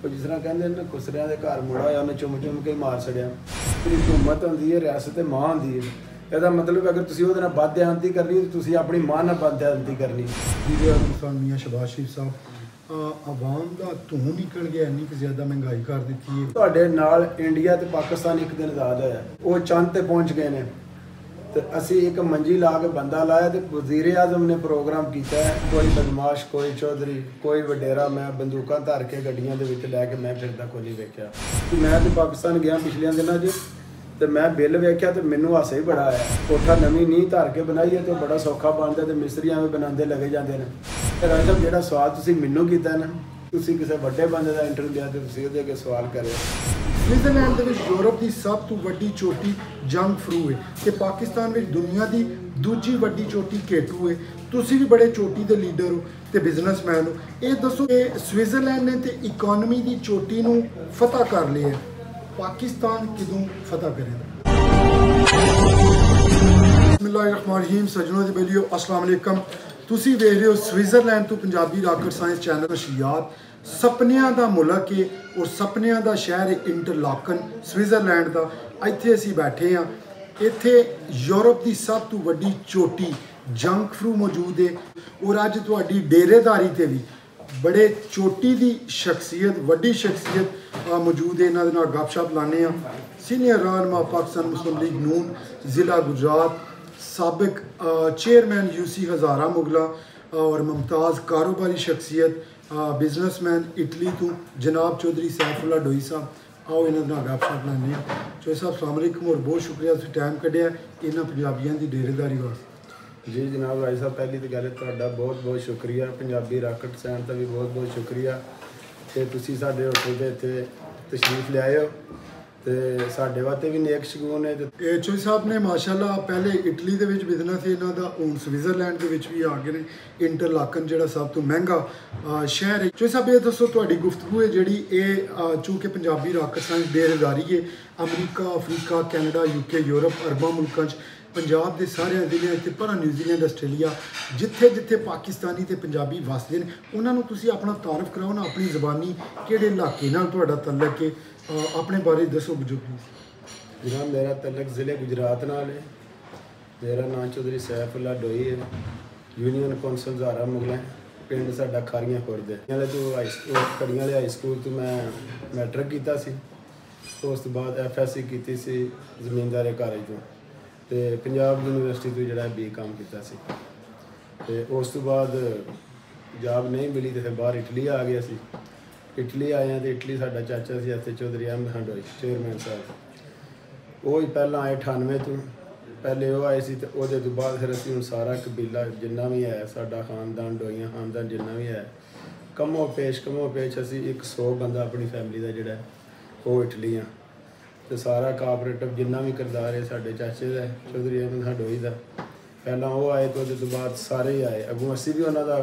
जिस तरह कहते ना खुसरिया के घर मुड़ा होया उन्हें चुम चुम के मार छड़िया। जी हुकूमत होंगी है, रियासत मां होंगी है। ਇਹਦਾ ਮਤਲਬ ਅਗਰ ਤੁਸੀਂ ਉਹਦੇ ਨਾਲ ਬਦਦਿਆਨਤੀ ਕਰਨੀ ਹੈ ਤੁਸੀਂ ਆਪਣੀ ਮਾਂ ਨਾਲ ਬਦਦਿਆਨਤੀ ਕਰਨੀ। किसान मियाँ शहबाज शरीफ साहब आवाम का धूं निकल गया, इन्नी कि ज़्यादा महंगाई कर दी है। ਤੁਹਾਡੇ ਨਾਲ ਇੰਡੀਆ ਤੇ ਪਾਕਿਸਤਾਨ ਇੱਕ ਦਿਨ ਆਜ਼ਾਦ ਹੋਇਆ, ਉਹ ਚੰਦ ਤੇ ਪਹੁੰਚ ਗਏ ਨੇ ਤੇ ਅਸੀਂ ਇੱਕ ਮੰਜੀ ਲਾ ਕੇ ਬੰਦਾ ਲਾਇਆ ਤੇ ਵਜ਼ੀਰ ਆਜ਼ਮ ਨੇ ਪ੍ਰੋਗਰਾਮ ਕੀਤਾ ਹੈ। ਕੋਈ ਬਦਮਾਸ਼, ਕੋਈ ਚੌਧਰੀ, ਕੋਈ ਵਡੇਰਾ, ਮੈਂ ਬੰਦੂਕਾਂ ਧਰ ਕੇ ਗੱਡੀਆਂ ਦੇ ਵਿੱਚ ਲੈ ਕੇ ਮੈਂ ਫਿਰਦਾ ਕੋਈ ਨਹੀਂ ਵੇਖਿਆ। ਮੈਂ ਤੇ ਪਾਕਿਸਤਾਨ ਗਿਆ ਪਿਛਲੇ ਦਿਨਾਂ 'ਚ ਤੇ ਮੈਂ ਬਿੱਲ ਵੇਖਿਆ ਤੇ ਮੈਨੂੰ ਹਾਸਾ ਹੀ ਬੜਾ ਆਇਆ। ਕੋਠਾ ਨਵੀਂ ਨੀਂਹ ਧਰ ਕੇ ਬਣਾਈ ਹੈ ਤੇ ਬੜਾ ਸੌਖਾ ਬਣਦਾ ਤੇ ਮਿਸਤਰੀ ਐਵੇਂ ਬਣਾਉਂਦੇ ਲੱਗੇ ਜਾਂਦੇ ਨੇ। ਤੇ ਰਾਜਾ ਜਿਹੜਾ ਸਵਾਲ ਤੁਸੀਂ ਮੈਨੂੰ ਕੀਤਾ ਨਾ, ਤੁਸੀਂ ਕਿਸੇ ਵੱਡੇ ਬੰਦੇ ਦਾ ਇੰਟਰਵਿਊ ਲਿਆ ਤੇ ਤੁਸੀਂ ਉਹਦੇ ਅੱਗੇ ਸਵਾਲ ਕਰਿਓ। स्विट्जरलैंड ਦੇ ਵਿੱਚ ਯੂਰਪ ਦੀ ਸਭ ਤੋਂ ਵੱਡੀ ਚੋਟੀ ਜੰਗ ਫਰੂ ਹੈ ਤੇ ਪਾਕਿਸਤਾਨ ਵਿੱਚ ਦੁਨੀਆ ਦੀ ਦੂਜੀ ਵੱਡੀ ਚੋਟੀ ਕੇਟੂ ਹੈ। ਤੁਸੀਂ ਵੀ ਬੜੇ ਚੋਟੀ ਦੇ ਲੀਡਰ ਹੋ ਤੇ ਬਿਜ਼ਨਸਮੈਨ ਹੋ। ਇਹ ਦੱਸੋ ਕਿ ਸਵਿਟਜ਼ਰਲੈਂਡ ਨੇ ਤੇ ਇਕਨੋਮੀ ਦੀ ਚੋਟੀ ਨੂੰ ਫਤਹ ਕਰ ਲਿਆ ਹੈ, पाकिस्तान किदों फतह करेगा। बिस्मिल्लाहिर्रहमानिर्रहीम। सज्जनों ते बेलियो अस्सलाम वालेकुम। तुसी वेख रहे हो स्विट्जरलैंड तो पंजाबी रॉकेट साइंस चैनल नशियात। सपनियां दा मुल्क है और सपनियां दा शहर है इंटरलाकन स्विट्जरलैंड दा। इत्थे असीं बैठे हाँ। इत्थे यूरोप की सब तो वड्डी चोटी जंग फ्रू मौजूद है और अज तुहाडी डेरेदारी ते भी बड़े चोटी की शख्सियत, वड्डी शख्सियत मौजूद है। इन्होंने नाल गपशप लाने। सीनियर रहनुमा पाकिस्तान मुस्लिम लीग नून ज़िला गुजरात, साबिक चेयरमैन यूसी हज़ारा मुगला और मुमताज़ कारोबारी शख्सियत बिजनेसमैन इटली तो जनाब चौधरी सैफुल्ला डोई साहब। आओ इन्होंने नाल गपशप लाने। चौधरी साहब अस्सलाम वालेकुम और बहुत शुक्रिया तुसीं टाइम कढ़िया इन्हां पंजाबियों की डेरेदारी वास्ते। जी जनाब भाई साहब, पहली तो गल तुहाडा बहुत बहुत शुक्रिया। पंजाबी रॉकेट साइंस का भी बहुत बहुत शुक्रिया कि तुसीं साडे होटल दे इत्थे तशरीफ लिआए हो ते साडे वास्ते भी नेक शगून है। चौधरी साहब ने माशाअल्लाह पहले इटली दे विच बिजनेस है इन्हां दा, हुण स्विट्जरलैंड दे विच भी आ गए ने। इंटरलाकन जिहड़ा सब तो महंगा शहर है। चौधरी साहब ये दसो तुहाडी गुफ्तगू है जिहड़ी ये चूँकि पंजाबी रॉकेट साइंस डेरेदारी है America, Africa, Canada, UK, Europe अरबां मुल्कां च पंजाब के सारे जिले इतने पर न्यूजीलैंड आस्ट्रेलिया जिथे जिथे पाकिस्तानी ते पंजाबी वसदे ने उन्होंने तुसीं अपना तारफ कराओ ना, अपनी जबानी किहड़े इलाके नाल तुहाडा तल्लक है, अपने बारे दसो जो प्लीज़। जनाब मेरा तल्लक ज़िले गुजरात नाल है। मेरा नाम चौधरी सैफुल्ला डोई है। यूनियन कौंसल हज़ारा मुगला पिंड साडा खारियां खुर्द है। तो कड़ियां वाले हाई स्कूल तो मैं मैट्रिक किया सी, उस तो बाद FSC की सी जमींदारी कॉलेज तो ते पंजाब यूनिवर्सिटी तो जोड़ा B.Com किया सी। ते उस तो बाद जॉब नहीं मिली तो फिर बाहर इटली आ गया सी। इटली आए तो इटली साडा चाचा सी इत्थे चौधरी अहमद खान डोई चेयरमैन साहब। वो ही पहला आए 98 तो पहले वो आए सी तो उहदे तो बाद फिर असीं हुण सारा कबीला जिन्ना भी है साडा खानदान डोईयां खानदान जिन्ना भी है कमो पेश असीं 100 बंदा अपनी फैमिली का जिहड़ा वो इटली हाँ। तो सारा कापरेटिव जिन्ना भी किरदार है साडे चाचे का चौधरी अहमद खान डोई का। पहला वो आए तो उहदे तो बाद सारे ही आए, अगों असीं भी उन्हां दा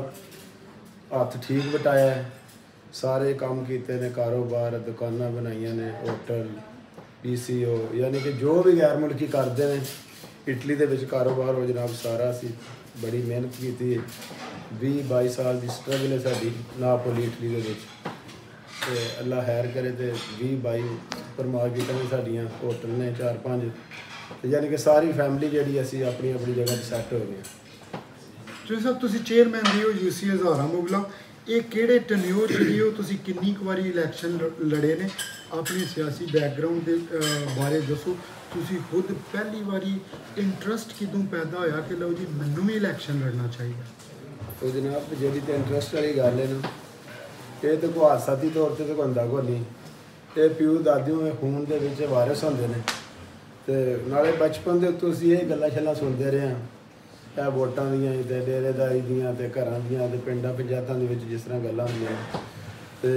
हत्थ ठीक वटाया है। सारे काम किए ने, कारोबार दुकानां बनाईयां ने, होटल PCO यानी कि जो भी गैर मुल्की करते हैं इटली दे विच कारोबार हो जनाब सारा असीं बड़ी मेहनत की 20-22 साल की स्ट्रगल है साडी नापोली इटली दे विच। ते अल्लाह खैर करे तो 20-22 पर मार्केटां भी साडियां होटल ने 4-5 यानी कि सारी फैमिली जी असी अपनी अपनी जगह सैट हो गए। चौधरी साहब तुसीं चेयरमैन भी हो यूसी हज़ारा मुगला, ये किहड़े टन्योर जिहड़ी हो तुसीं किन्नी क वारी इलैक्शन लड़े ने, अपने सियासी बैकग्राउंड के बारे दसो। तुसीं खुद पहली बारी इंटरस्ट किदों पैदा होया कि लो जी मैनूं भी इलैक्शन लड़ना चाहिए? तो जनाब जी तो इंटरस्ट वाली गल है ना, ये तो कोई हादसाती तौर पर तो होंदा कोई नहीं। ये प्यू दादियों के खून के विच वारिस होंदे ने ते नाले बचपन के उत्तों असीं ये गल्लां शल्लां सुनते रहे हैं वोटां दियां ते डेरेदारी दियां ते घरां दियां ते पिंडां पंचायतां दे विच जिस तरह गल्लां होंदियां ते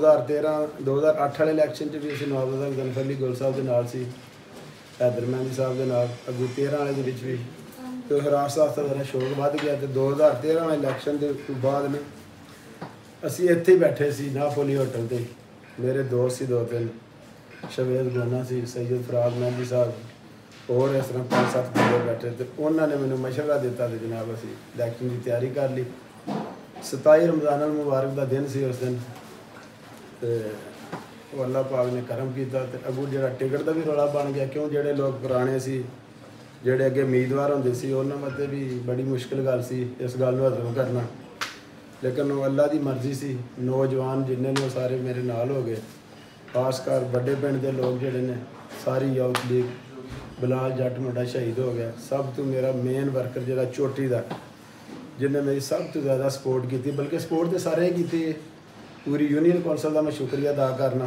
2008 वाले इलैक्शन च भी असीं नवाब गनफर अली गुल साहब दे नाल सी, हैदर मेहंदी साहब दे नाल, अगू 13 वाले दे विच भी। तो फिर आस्ता आस्ता मेरा शौक वध गया तो 2013 वाले इलैक्शन के बाद ने असीं इत्थे ही बैठे सी नापोली होटल ते। मेरे दोस्त सी 2-3 शवेद गोना सी, सैयद फराज मेहंदी साहब और इस तरह 5-7 बंदे बैठे तो उन्होंने मैंने मशवरा दिता तो जनाब असी इलैक्शन की तैयारी कर ली। 27 रमज़ान मुबारक का दिन सी उस दिन ਤੇ ਉਹ ਅੱਲਾਹ ਪਾਕ ਨੇ ਕਰਮ ਕੀਤਾ ਤੇ ਅੱਗੋਂ ਜਿਹੜਾ ਟਿਕਟ ਦਾ ਵੀ ਰੌਲਾ ਬਣ ਗਿਆ, ਕਿਉਂ ਜਿਹੜੇ ਲੋਕ ਪੁਰਾਣੇ ਸੀ, ਜਿਹੜੇ ਅੱਗੇ ਉਮੀਦਵਾਰ ਹੁੰਦੇ ਸੀ, ਉਹਨਾਂ ਵਾਸਤੇ ਵੀ ਬੜੀ ਮੁਸ਼ਕਿਲ ਗੱਲ ਸੀ ਇਸ ਗੱਲ ਨੂੰ ਹਜ਼ਮ ਕਰਨਾ। ਲੇਕਿਨ ਉਹ ਅੱਲਾਹ ਦੀ ਮਰਜ਼ੀ ਸੀ। ਨੌਜਵਾਨ ਜਿੰਨੇ ਨੇ ਉਹ ਸਾਰੇ ਮੇਰੇ ਨਾਲ ਹੋ ਗਏ, ਖਾਸ ਕਰ ਵੱਡੇ ਪਿੰਡ ਦੇ ਲੋਕ ਜਿਹੜੇ ਨੇ, ਸਾਰੀ ਯੂਥ ਲੀਗ, ਬਿਲਾਲ ਜੱਟ ਮੁੰਡਾ ਸ਼ਹੀਦ ਹੋ ਗਿਆ। ਸਭ ਤੋਂ ਮੇਰਾ ਮੇਨ ਵਰਕਰ ਜਿਹੜਾ ਚੋਟੀ ਦਾ, ਜਿਹਨੇ ਮੇਰੀ ਸਭ ਤੋਂ ਜ਼ਿਆਦਾ ਸਪੋਰਟ ਕੀਤੀ, ਬਲਕਿ ਸਪੋਰਟ ਤੇ ਸਾਰੇ ਕੀਤੀ। ਪੂਰੀ ਯੂਨੀਅਨ ਕੌਂਸਲ ਦਾ ਮੈਂ ਸ਼ੁਕਰੀਆ ਅਦਾ ਕਰਨਾ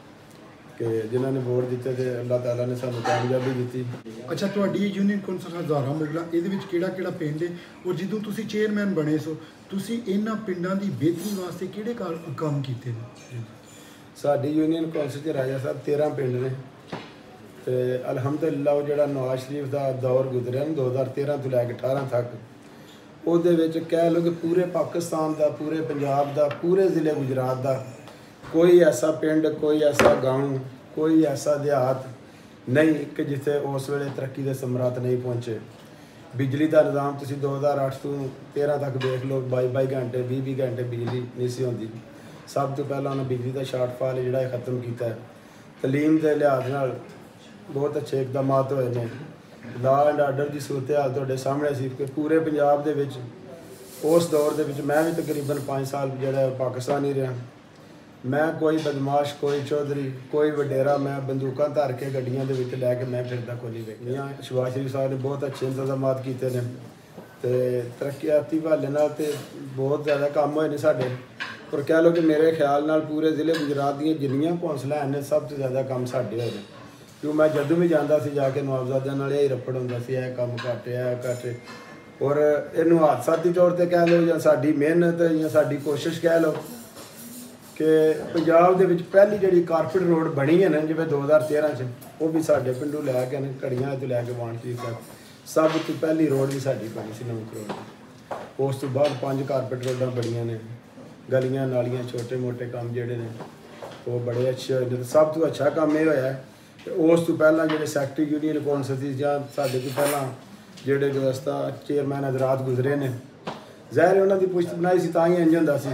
ਕਿ ਜਿਨ੍ਹਾਂ ਨੇ ਵੋਟ ਦਿੱਤੇ ਤੇ ਅੱਲਾਹ ਤਾਲਾ ਨੇ ਸਾਨੂੰ ਕਾਮਯਾਬੀ ਦਿੱਤੀ। ਅੱਛਾ, ਤੁਹਾਡੀ ਯੂਨੀਅਨ ਕੌਂਸਲ ਹਜ਼ਾਰਾਂ ਮੁਗਲਾਂ, ਇਹਦੇ ਵਿੱਚ ਕਿਹੜਾ ਪਿੰਡ ਹੈ, ਔਰ ਜਦੋਂ ਤੁਸੀਂ ਚੇਅਰਮੈਨ ਬਣੇ ਸੋ ਤੁਸੀਂ ਇਹਨਾਂ ਪਿੰਡਾਂ ਦੀ ਬਿਹਤਰੀ ਵਾਸਤੇ ਕਿਹੜੇ ਕੰਮ ਕੀਤੇ ਨੇ? ਸਾਡੀ ਯੂਨੀਅਨ ਕੌਂਸਲ 'ਚ ਰਾਜਾ ਸਾਹਿਬ 13 ਪਿੰਡ ਨੇ ਤੇ ਅਲਹਮਦੁਲਿਲਾ ਉਹ ਜਿਹੜਾ ਨਵਾਜ਼ ਸ਼ਰੀਫ ਦਾ ਦੌਰ ਗੁਜ਼ਰਿਆ ਨਾ 2013 ਤੋਂ ਲੈ ਕੇ 18 ਤੱਕ, ਉਹਦੇ ਵਿੱਚ ਕਹਿ ਲਓ ਕਿ ਪੂਰੇ ਪਾਕਿਸਤਾਨ ਦਾ, ਪੂਰੇ ਪੰਜਾਬ ਦਾ, ਪੂਰੇ ਜ਼ਿਲ੍ਹੇ ਗੁਜਰਾਤ ਦਾ ਕੋਈ ਐਸਾ ਪਿੰਡ, ਕੋਈ ਐਸਾ ਗਾঁव, ਕੋਈ ਐਸਾ ਦਿਹਾਤ ਨਹੀਂ ਕਿ ਜਿੱਥੇ ਉਸ ਵੇਲੇ ਤਰੱਕੀ ਦੇ ਸਮਰਾਤ ਨਹੀਂ ਪਹੁੰਚੇ। ਬਿਜਲੀ ਦਾ ਨਿਜ਼ਾਮ ਤੁਸੀਂ 2008 ਤੋਂ 13 ਤੱਕ ਦੇਖ ਲਓ, 22 ਘੰਟੇ 20 ਘੰਟੇ ਬਿਜਲੀ ਨਹੀਂ ਸੀ ਹੁੰਦੀ। ਸਭ ਤੋਂ ਪਹਿਲਾਂ ਉਹਨੇ ਬਿਜਲੀ ਦਾ ਸ਼ਾਰਟਫਾਲ ਜਿਹੜਾ ਖਤਮ ਕੀਤਾ ਹੈ। ਤਲੀਮ ਦੇ ਲਿਹਾਜ਼ ਨਾਲ ਬਹੁਤ ਅੱਛੇ ਇਕਦਾਮਾਤ ਹੋਏ ਨੇ। ਲਾਅ ਐਂਡ ਆਰਡਰ ਦੀ ਸੂਰਤ ਹਾਲ ਤੁਹਾਡੇ ਸਾਹਮਣੇ ਸੀ ਕਿ ਪੂਰੇ ਪੰਜਾਬ ਦੇ ਵਿੱਚ ਉਸ ਦੌਰ ਦੇ ਵਿੱਚ ਮੈਂ ਵੀ ਤਕਰੀਬਨ 5 ਸਾਲ ਜਿਹੜਾ ਪਾਕਿਸਤਾਨ ਹੀ ਰਿਹਾ। ਮੈਂ ਕੋਈ ਬਦਮਾਸ਼, ਕੋਈ ਚੌਧਰੀ, ਕੋਈ ਵਡੇਰਾ ਮੈਂ ਬੰਦੂਕਾਂ ਧਰ ਕੇ ਗੱਡੀਆਂ ਦੇ ਵਿੱਚ ਲੈ ਕੇ ਮੈਂ ਫਿਰਦਾ ਕੋਈ ਨਹੀਂ ਵੇਖਿਆ। ਸ਼ਹਿਬਾਜ਼ ਸ਼ਰੀਫ ਸਾਹਿਬ ਨੇ ਬਹੁਤ ਅੱਛੇ ਇੰਤਜ਼ਾਮਾਤ ਕੀਤੇ ਨੇ ਤੇ ਤਰੱਕੀਆਤੀ ਹਵਾਲੇ ਨਾਲ ਤੇ ਬਹੁਤ ਜ਼ਿਆਦਾ ਕੰਮ ਹੋਏ ਨੇ ਸਾਡੇ। ਪਰ ਕਹਿ ਲਓ ਕਿ ਮੇਰੇ ਖਿਆਲ ਨਾਲ ਪੂਰੇ ਜ਼ਿਲ੍ਹੇ ਗੁਜਰਾਤ ਦੀਆਂ ਜਿੰਨੀਆਂ ਕੌਂਸਲਾਂ ਨੇ ਸਭ ਤੋਂ ਜ਼ਿਆਦਾ ਕੰਮ ਸਾਡੇ ਹੋਏ ਨੇ। ਕਿਉਂ ਮੈਂ ਜਦੋਂ ਵੀ ਜਾਂਦਾ ਸੀ ਜਾ ਕੇ ਨਵਾਬਜ਼ਾਦਿਆਂ ਨਾਲ ਇਹ ਰੱਪੜ ਹੁੰਦਾ ਸੀ, ਇਹ ਕੰਮ ਘੱਟ, ਇਹ ਘੱਟ। ਔਰ ਇਹਨੂੰ ਹਾਦਸਾਤੀ ਤੌਰ ਤੇ ਕਹਿ ਲਓ ਜਾਂ ਸਾਡੀ ਮਿਹਨਤ ਜਾਂ ਸਾਡੀ ਕੋਸ਼ਿਸ਼ ਕਹਿ ਲਓ ਕਿ ਪੰਜਾਬ ਦੇ ਵਿੱਚ ਪਹਿਲੀ ਜਿਹੜੀ ਕਾਰਪੇਟ ਰੋਡ ਬਣੀ ਹੈ ਨਾ, ਜਿਵੇਂ 2013 'ਚ, ਉਹ ਵੀ ਸਾਡੇ ਪਿੰਡੋਂ ਲੈ ਕੇ ਘੜੀਆਂ ਤੋਂ ਲੈ ਕੇ ਵਾਣਕੀ ਤੱਕ ਸਭ ਤੋਂ ਪਹਿਲੀ ਰੋਡ ਵੀ ਸਾਡੀ ਬਣੀ ਸੀ ਨਵੀਂ ਕਰੋੜ। ਉਸ ਤੋਂ ਬਾਅਦ 5 ਕਾਰਪੇਟ ਰੋਡਾਂ ਬਣੀਆਂ ਨੇ। ਗਲੀਆਂ ਨਾਲੀਆਂ ਛੋਟੇ ਮੋਟੇ ਕੰਮ ਜਿਹੜੇ ਨੇ ਉਹ ਬੜੇ ਅੱਛੇ ਹੋਏ ਨੇ। ਸਭ ਤੋਂ ਅੱਛਾ ਕੰਮ ਇਹ ਹੋਇਆ ਤੇ ਉਸ ਤੋਂ ਪਹਿਲਾਂ ਜਿਹੜੇ ਸੈਕਟਰੀ ਯੂਨੀਅਨ ਕੌਂਸਲ ਸੀ ਜਾਂ ਸਾਡੇ ਤੋਂ ਪਹਿਲਾਂ ਜਿਹੜੇ ਵਿਵਸਥਾ ਚੇਅਰਮੈਨ ਹਜ਼ਰਾਤ ਗੁਜ਼ਰੇ ਨੇ, ਜ਼ਾਹਿਰ ਉਹਨਾਂ ਦੀ ਪੁਸ਼ਤ ਬਣਾਈ ਸੀ ਤਾਂ ਹੀ ਇੰਜ ਹੁੰਦਾ ਸੀ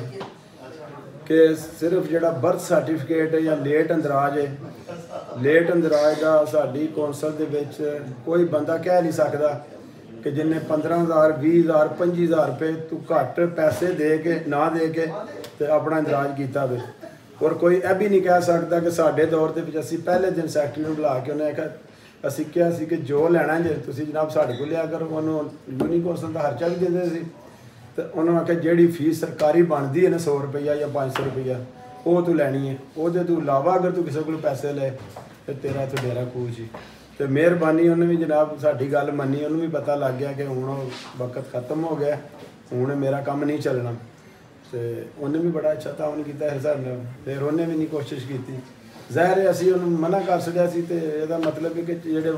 ਕਿ ਸਿਰਫ ਜਿਹੜਾ ਬਰਥ ਸਰਟੀਫਿਕੇਟ ਜਾਂ ਲੇਟ ਅੰਦਰਾਜ ਹੈ, ਲੇਟ ਅੰਦਰਾਜ ਦਾ ਸਾਡੀ ਕੌਂਸਲ ਦੇ ਵਿੱਚ ਕੋਈ ਬੰਦਾ ਕਹਿ ਨਹੀਂ ਸਕਦਾ ਕਿ ਜਿੰਨੇ 15,000 20,000 25,000 ਰੁਪਏ ਤੋਂ ਘੱਟ ਪੈਸੇ ਦੇ ਕੇ ਨਾ ਦੇ ਕੇ ਤੇ ਆਪਣਾ ਇੰਦਰਾਜ ਕੀਤਾ ਹੋਵੇ। ਔਰ ਕੋਈ ਇਹ ਵੀ ਨਹੀਂ ਕਹਿ ਸਕਦਾ ਕਿ ਸਾਡੇ ਦੌਰ ਦੇ ਵਿੱਚ ਅਸੀਂ ਪਹਿਲੇ ਦਿਨ ਸੈਕਟਰੀ ਨੂੰ ਬੁਲਾ ਕੇ ਉਹਨੇ ਆਖਿਆ, ਅਸੀਂ ਕਿਹਾ ਸੀ ਕਿ ਜੋ ਲੈਣਾ ਜੇ ਤੁਸੀਂ ਜਨਾਬ ਸਾਡੇ ਕੋਲ ਲਿਆ ਕਰੋ। ਉਹਨੂੰ ਯੂਨੀਅਨ ਕੌਂਸਲ ਦਾ ਖਰਚਾ ਵੀ ਦਿੰਦੇ ਸੀ ਤੇ ਉਹਨਾਂ ਆਖਿਆ ਜਿਹੜੀ ਫੀਸ ਸਰਕਾਰੀ ਬਣਦੀ ਹੈ ਨਾ 100 ਰੁਪਈਆ ਜਾਂ 500 ਰੁਪਈਆ ਉਹ ਤੂੰ ਲੈਣੀ ਹੈ, ਉਹਦੇ ਤੋਂ ਇਲਾਵਾ ਅਗਰ ਤੂੰ ਕਿਸੇ ਕੋਲ ਪੈਸੇ ਲਏ ਤੇ ਤੇਰਾ ਤੋਂ ਡੇਰਾ ਖੂਹ ਸੀ। ਤੇ ਮਿਹਰਬਾਨੀ ਉਹਨੇ ਵੀ ਜਨਾਬ ਸਾਡੀ ਗੱਲ ਮੰਨੀ। ਉਹਨੂੰ ਵੀ ਪਤਾ ਲੱਗ ਗਿਆ ਕਿ ਹੁਣ ਉਹ ਵਕਤ ਖਤਮ ਹੋ ਗਿਆ, ਹੁਣ ਮੇਰਾ ਕੰਮ ਨਹੀਂ ਚੱਲਣਾ ਤੇ ਉਹਨੇ ਵੀ ਬੜਾ ਅੱਛਾ ਤਾਉਨ ਕੀਤਾ ਇਸ ਹਿਸਾਬ ਨਾਲ। ਫਿਰ ਉਹਨੇ ਵੀ ਨਹੀਂ ਕੋਸ਼ਿਸ਼ ਕੀਤੀ। ਜ਼ਾਹਿਰ ਹੈ ਅਸੀਂ ਉਹਨੂੰ ਮਨਾ ਕਰ ਸਕਿਆ ਸੀ ਤੇ ਇਹਦਾ ਮਤਲਬ ਹੈ ਕਿ ਜਿਹੜੇ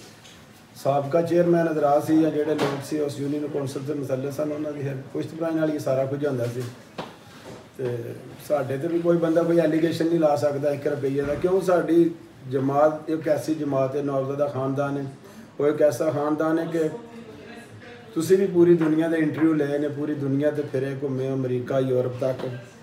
ਸਾਬਕਾ ਚੇਅਰਮੈਨ ਹਜ਼ਰਾਤ ਸੀ ਜਾਂ ਜਿਹੜੇ ਲੋਕ ਸੀ ਉਸ ਯੂਨੀਅਨ ਕੌਂਸਲ ਦੇ ਮਸਲੇ ਸਨ, ਉਹਨਾਂ ਦੀ ਪੁਸ਼ਤਪਰਾਈ ਨਾਲ ਹੀ ਸਾਰਾ ਕੁਝ ਹੁੰਦਾ ਸੀ। ਤੇ ਸਾਡੇ ਤੇ ਵੀ ਕੋਈ ਬੰਦਾ ਕੋਈ ਐਲੀਗੇਸ਼ਨ ਨਹੀਂ ਲਾ ਸਕਦਾ 1 ਰੁਪਈਏ ਦਾ। ਕਿਉਂ ਸਾਡੀ ਜਮਾਤ ਇੱਕ ਐਸੀ ਜਮਾਤ ਹੈ, ਨਵਾਬਜ਼ਾਦਾ ਖਾਨਦਾਨ ਹੈ, ਉਹ ਇੱਕ ਐਸਾ ਖਾਨਦਾਨ ਹੈ ਕਿ ਤੁਸੀਂ ਵੀ ਪੂਰੀ ਦੁਨੀਆ ਦੇ ਇੰਟਰਵਿਊ ਲਏ ਨੇ, ਪੂਰੀ ਦੁਨੀਆ ਤੇ ਫਿਰੇ ਘੁੰਮੇ, ਅਮਰੀਕਾ ਯੂਰਪ ਤੱਕ।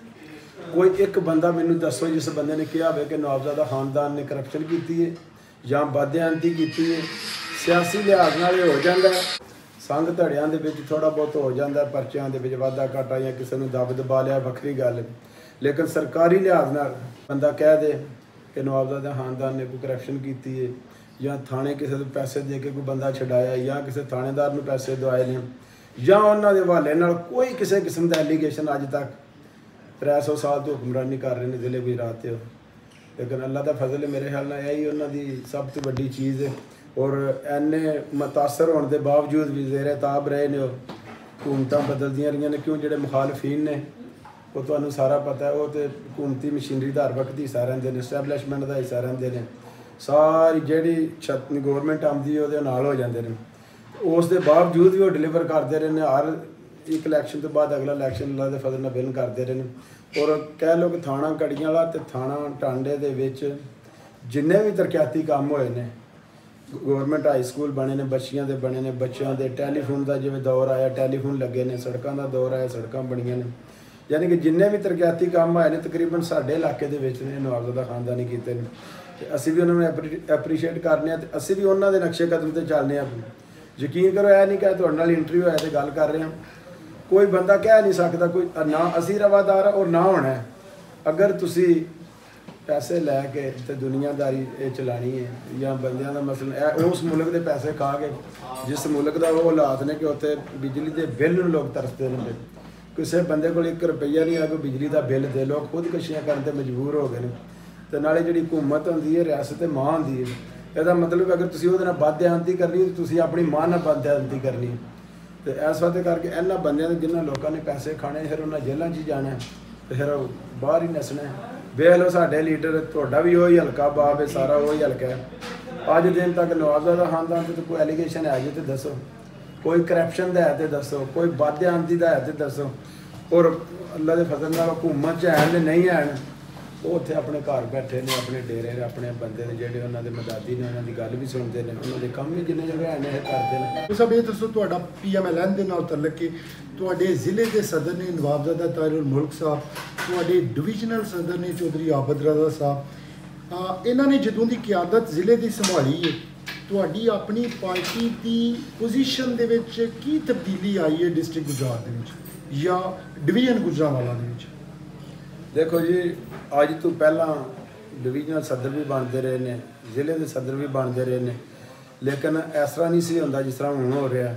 ਕੋਈ ਇੱਕ ਬੰਦਾ ਮੈਨੂੰ ਦੱਸੋ ਜਿਸ ਬੰਦੇ ਨੇ ਕਿਹਾ ਹੋਵੇ ਕਿ ਨਵਾਬਜ਼ਾਦਾ ਖਾਨਦਾਨ ਨੇ ਕਰਪਸ਼ਨ ਕੀਤੀ ਹੈ ਜਾਂ ਬਦਅੰਤੀ ਕੀਤੀ ਹੈ। ਸਿਆਸੀ ਲਿਹਾਜ਼ ਨਾਲ ਇਹ ਹੋ ਜਾਂਦਾ, ਸੰਗ ਧੜਿਆਂ ਦੇ ਵਿੱਚ ਥੋੜ੍ਹਾ ਬਹੁਤ ਹੋ ਜਾਂਦਾ, ਪਰਚਿਆਂ ਦੇ ਵਿੱਚ ਵਾਧਾ ਘਾਟਾ ਜਾਂ ਕਿਸੇ ਨੂੰ ਦਬ ਦਬਾ ਲਿਆ ਵੱਖਰੀ ਗੱਲ। ਲੇਕਿਨ ਸਰਕਾਰੀ ਲਿਹਾਜ਼ ਨਾਲ ਬੰਦਾ ਕਹਿ ਦੇ ਕਿ ਨਵਾਬਜ਼ਾਦਾ ਖਾਨਦਾਨ ਨੇ ਕੋਈ ਕਰਪਸ਼ਨ ਕੀਤੀ ਹੈ ਜਾਂ ਥਾਣੇ ਕਿਸੇ ਤੋਂ ਪੈਸੇ ਦੇ ਕੇ ਕੋਈ ਬੰਦਾ ਛਡਾਇਆ ਜਾਂ ਕਿਸੇ ਥਾਣੇਦਾਰ ਨੂੰ ਪੈਸੇ ਦਵਾਏ ਨੇ ਜਾਂ ਉਹਨਾਂ ਦੇ ਹਵਾਲੇ ਨਾਲ ਕੋਈ ਕਿਸੇ ਕਿਸਮ ਦਾ ਐਲੀਗੇਸ਼ਨ ਅੱਜ ਤੱਕ 300 ਸਾਲ ਤੋਂ ਹੁਕਮਰਾਨੀ ਕਰ ਰਹੇ ਨੇ ਜ਼ਿਲ੍ਹੇ ਗੁਜਰਾਤ 'ਤੇ। ਲੇਕਿਨ ਅੱਲਾ ਦਾ ਫਜ਼ਲ ਹੈ, ਮੇਰੇ ਖਿਆਲ ਨਾਲ ਇਹੀ ਉਹਨਾਂ ਦੀ ਸਭ ਤੋਂ ਵੱਡੀ ਚੀਜ਼ ਹੈ। ਔਰ ਇੰਨੇ ਮੁਤਾਸਰ ਹੋਣ ਦੇ ਬਾਵਜੂਦ ਵੀ ਜ਼ੇਰੇ ਤਾਬ ਰਹੇ ਨੇ। ਉਹ ਹਕੂਮਤਾਂ ਬਦਲਦੀਆਂ ਰਹੀਆਂ ਨੇ, ਕਿਉਂ ਜਿਹੜੇ ਮੁਖਾਲਫੀਨ ਨੇ ਉਹ ਤੁਹਾਨੂੰ ਸਾਰਾ ਪਤਾ ਹੈ, ਉਹ ਤਾਂ ਹਕੂਮਤੀ ਮਸ਼ੀਨਰੀ ਦਾ ਹਰ ਵਕਤ ਹਿੱਸਾ ਰਹਿੰਦੇ ਨੇ, ਇਸਟੈਬਲਿਸ਼ਮੈਂਟ ਦਾ ਹਿੱਸਾ ਰਹਿੰਦੇ ਨੇ। ਸਾਰੀ ਜਿਹੜੀ ਗੌਰਮੈਂਟ ਆਉਂਦੀ ਉਹਦੇ ਨਾਲ ਹੋ ਜਾਂਦੇ ਨੇ। ਉਸ ਦੇ ਬਾਵਜੂਦ ਵੀ ਉਹ ਡਿਲੀਵਰ ਕਰਦੇ ਰਹੇ ਨੇ। ਹਰ ਇੱਕ ਇਲੈਕਸ਼ਨ ਤੋਂ ਬਾਅਦ ਅਗਲਾ ਇਲੈਕਸ਼ਨ ਅੱਲਾ ਦੇ ਫਜ਼ਲ ਨਾਲ ਵਿਨ ਕਰਦੇ ਰਹੇ ਨੇ। ਔਰ ਕਹਿ ਲਓ ਕਿ ਥਾਣਾ ਕੜੀਆਂ ਵਾਲਾ ਅਤੇ ਥਾਣਾ ਟਾਂਡੇ ਦੇ ਵਿੱਚ ਜਿੰਨੇ ਵੀ ਤਰੱਕਿਆਤੀ ਕੰਮ ਹੋਏ ਨੇ, ਗੌਰਮੈਂਟ ਹਾਈ ਸਕੂਲ ਬਣੇ ਨੇ, ਬੱਚੀਆਂ ਦੇ ਬਣੇ ਨੇ, ਬੱਚਿਆਂ ਦੇ ਟੈਲੀਫੋਨ ਦਾ ਜਿਵੇਂ ਦੌਰ ਆਇਆ ਟੈਲੀਫੋਨ ਲੱਗੇ ਨੇ, ਸੜਕਾਂ ਦਾ ਦੌਰ ਆਇਆ ਸੜਕਾਂ ਬਣੀਆਂ ਨੇ। ਯਾਨੀ ਕਿ ਜਿੰਨੇ ਵੀ ਤਰੱਕੀਆਤੀ ਕੰਮ ਆਏ ਨੇ ਤਕਰੀਬਨ ਸਾਡੇ ਇਲਾਕੇ ਦੇ ਵਿੱਚ ਨੇ ਨਵਾਬਜ਼ਾਦਾ ਖਾਨਦਾਨੀ ਕੀਤੇ ਨੇ, ਤੇ ਅਸੀਂ ਵੀ ਉਹਨਾਂ ਨੂੰ ਐਪਰੀਸ਼ੀਏਟ ਕਰਨੇ ਆ, ਤੇ ਅਸੀਂ ਵੀ ਉਹਨਾਂ ਦੇ ਨਕਸ਼ੇ ਕਦਮ ਤੇ ਚੱਲਨੇ ਆ। ਯਕੀਨ ਕਰੋ, ਇਹ ਨਹੀਂ ਕਿ ਤੁਹਾਡੇ ਨਾਲ ਇੰਟਰਵਿਊ ਹੋਇਆ ਤੇ ਗੱਲ ਕਰ ਰਹੇ ਹਾਂ, ਕੋਈ ਬੰਦਾ ਕਹਿ ਨਹੀਂ ਸਕਦਾ ਕੋਈ ਨਾ ਅਸੀਂ ਰਵਾਦਾਰ ਔਰ ਨਾ ਹੋਣਾ ਹੈ। ਅਗਰ ਤੁਸੀਂ ਪੈਸੇ ਲੈ ਕੇ ਤੇ ਦੁਨੀਆਦਾਰੀ ਇਹ ਚਲਾਣੀ ਹੈ ਜਾਂ ਬੰਦਿਆਂ ਦਾ ਮਸਲਾ ਇਹ ਉਸ ਮੁਲਕ ਦੇ ਪੈਸੇ ਖਾ ਕੇ, ਜਿਸ ਮੁਲਕ ਦਾ ਉਹ ਹਾਲਾਤ ਨੇ ਕਿ ਉੱਥੇ ਬਿਜਲੀ ਦੇ ਬਿੱਲ ਨੂੰ ਲੋਕ ਤਰਸਦੇ ਨੇ, ਕਿਸੇ ਬੰਦੇ ਕੋਲ 1 ਰੁਪਈਆ ਨਹੀਂ ਆ ਕੋਈ ਬਿਜਲੀ ਦਾ ਬਿੱਲ ਦੇ, ਲੋਕ ਖੁਦਕੁਸ਼ੀਆਂ ਕਰਨ ਤੇ ਮਜਬੂਰ ਹੋ ਗਏ ਨੇ। ਤੇ ਨਾਲੇ ਜਿਹੜੀ ਹੁਕੂਮਤ ਹੁੰਦੀ ਹੈ ਰਿਆਸਤ ਤੇ ਮਾਂ ਹੁੰਦੀ ਹੈ, ਇਹਦਾ ਮਤਲਬ ਅਗਰ ਤੁਸੀਂ ਉਹਦੇ ਨਾਲ ਬਦਦਿਆਨਤੀ ਕਰਨੀ ਤਾਂ ਤੁਸੀਂ ਆਪਣੀ ਮਾਂ ਨਾਲ ਬਦਦਿਆਨਤੀ ਕਰਨੀ। ਤੇ ਇਸ ਵਾਸਤੇ ਕਰਕੇ ਇਹਨਾਂ ਬੰਦਿਆਂ ਦੇ ਜਿਨ੍ਹਾਂ ਲੋਕਾਂ ਨੇ ਪੈਸੇ ਖਾਣੇ, ਫਿਰ ਉਹਨਾਂ ਜੇਲ੍ਹਾਂ 'ਚ ਹੀ ਜਾਣਾ ਤੇ ਫਿਰ ਬਾਹਰ ਹੀ ਨੱਸਣਾ। ਵੇਖ ਲਓ ਸਾਡੇ ਲੀਡਰ, ਤੁਹਾਡਾ ਵੀ ਉਹੀ ਹਲਕਾ ਬਾਬ ਹੈ, ਸਾਰਾ ਉਹੀ ਹਲਕਾ ਹੈ। ਅੱਜ ਦਿਨ ਤੱਕ ਨਵਾਬਜ਼ਾਦਾ ਖਾਨਦਾਨ ਤੇ ਕੋਈ ਐਲੀਗੇਸ਼ਨ ਹੈ ਜੀ ਤੇ ਦੱਸੋ, ਕੋਈ ਕਰਪਸ਼ਨ ਦਾ ਹੈ ਤੇ ਦੱਸੋ, ਕੋਈ ਬਦਦਿਆਨਤੀ ਦਾ ਹੈ ਤੇ ਦੱਸੋ। ਔਰ ਅੱਲਾ ਦੇ ਫਜ਼ਲ ਨਾਲ ਹੁਕੂਮਤ 'ਚ ਹੈ ਤੇ ਨਹੀਂ ਹੈ, ਉਹ ਉੱਥੇ ਆਪਣੇ ਘਰ ਬੈਠੇ ਨੇ, ਆਪਣੇ ਡੇਰੇ ਨੇ, ਆਪਣੇ ਬੰਦੇ ਨੇ ਜਿਹੜੇ ਉਹਨਾਂ ਦੇ ਮਦਦੀ ਨੇ, ਉਹਨਾਂ ਦੀ ਗੱਲ ਵੀ ਸੁਣਦੇ ਨੇ, ਉਹਨਾਂ ਦੇ ਕੰਮ ਵੀ ਜਿੰਨੇ ਜਗ੍ਹਾ ਹੈ ਨੇ ਇਹ ਕਰਦੇ ਨੇ। ਸਭ ਇਹ ਦੱਸੋ, ਤੁਹਾਡਾ PMLN ਦੇ ਨਾਲ ਤਲਕ ਕੇ ਤੁਹਾਡੇ ਜ਼ਿਲ੍ਹੇ ਦੇ ਸਦਰ ਨੇ ਨਵਾਬਜ਼ਾਦਾ ਤਾਰਿਰ ਮੁਲਕ ਸਾਹਿਬ, ਤੁਹਾਡੇ ਡਿਵੀਜ਼ਨਲ ਸਦਰ ਨੇ ਚੌਧਰੀ ਆਬਦ ਰਜ਼ਾ ਸਾਹਿਬ, ਇਹਨਾਂ ਨੇ ਜਦੋਂ ਦੀ ਕਿਆਦਤ ਜ਼ਿਲ੍ਹੇ ਦੀ ਸੰਭਾਲੀ ਹੈ, ਤੁਹਾਡੀ ਆਪਣੀ ਪਾਰਟੀ ਦੀ ਪੋਜੀਸ਼ਨ ਦੇ ਵਿੱਚ ਕੀ ਤਬਦੀਲੀ ਆਈ ਹੈ ਡਿਸਟ੍ਰਿਕਟ ਗੁਜਰਾਤ ਦੇ ਵਿੱਚ ਜਾਂ ਡਿਵੀਜ਼ਨ ਗੁਜਰਾਂਵਾਲਾ ਦੇ ਵਿੱਚ? ਦੇਖੋ ਜੀ, ਅੱਜ ਤੋਂ ਪਹਿਲਾਂ ਡਿਵੀਜ਼ਨਲ ਸਦਰ ਵੀ ਬਣਦੇ ਰਹੇ ਨੇ, ਜ਼ਿਲ੍ਹੇ ਦੇ ਸਦਰ ਵੀ ਬਣਦੇ ਰਹੇ ਨੇ, ਲੇਕਿਨ ਇਸ ਤਰ੍ਹਾਂ ਨਹੀਂ ਸੀ ਹੁੰਦਾ ਜਿਸ ਤਰ੍ਹਾਂ ਹੁਣ ਹੋ ਰਿਹਾ।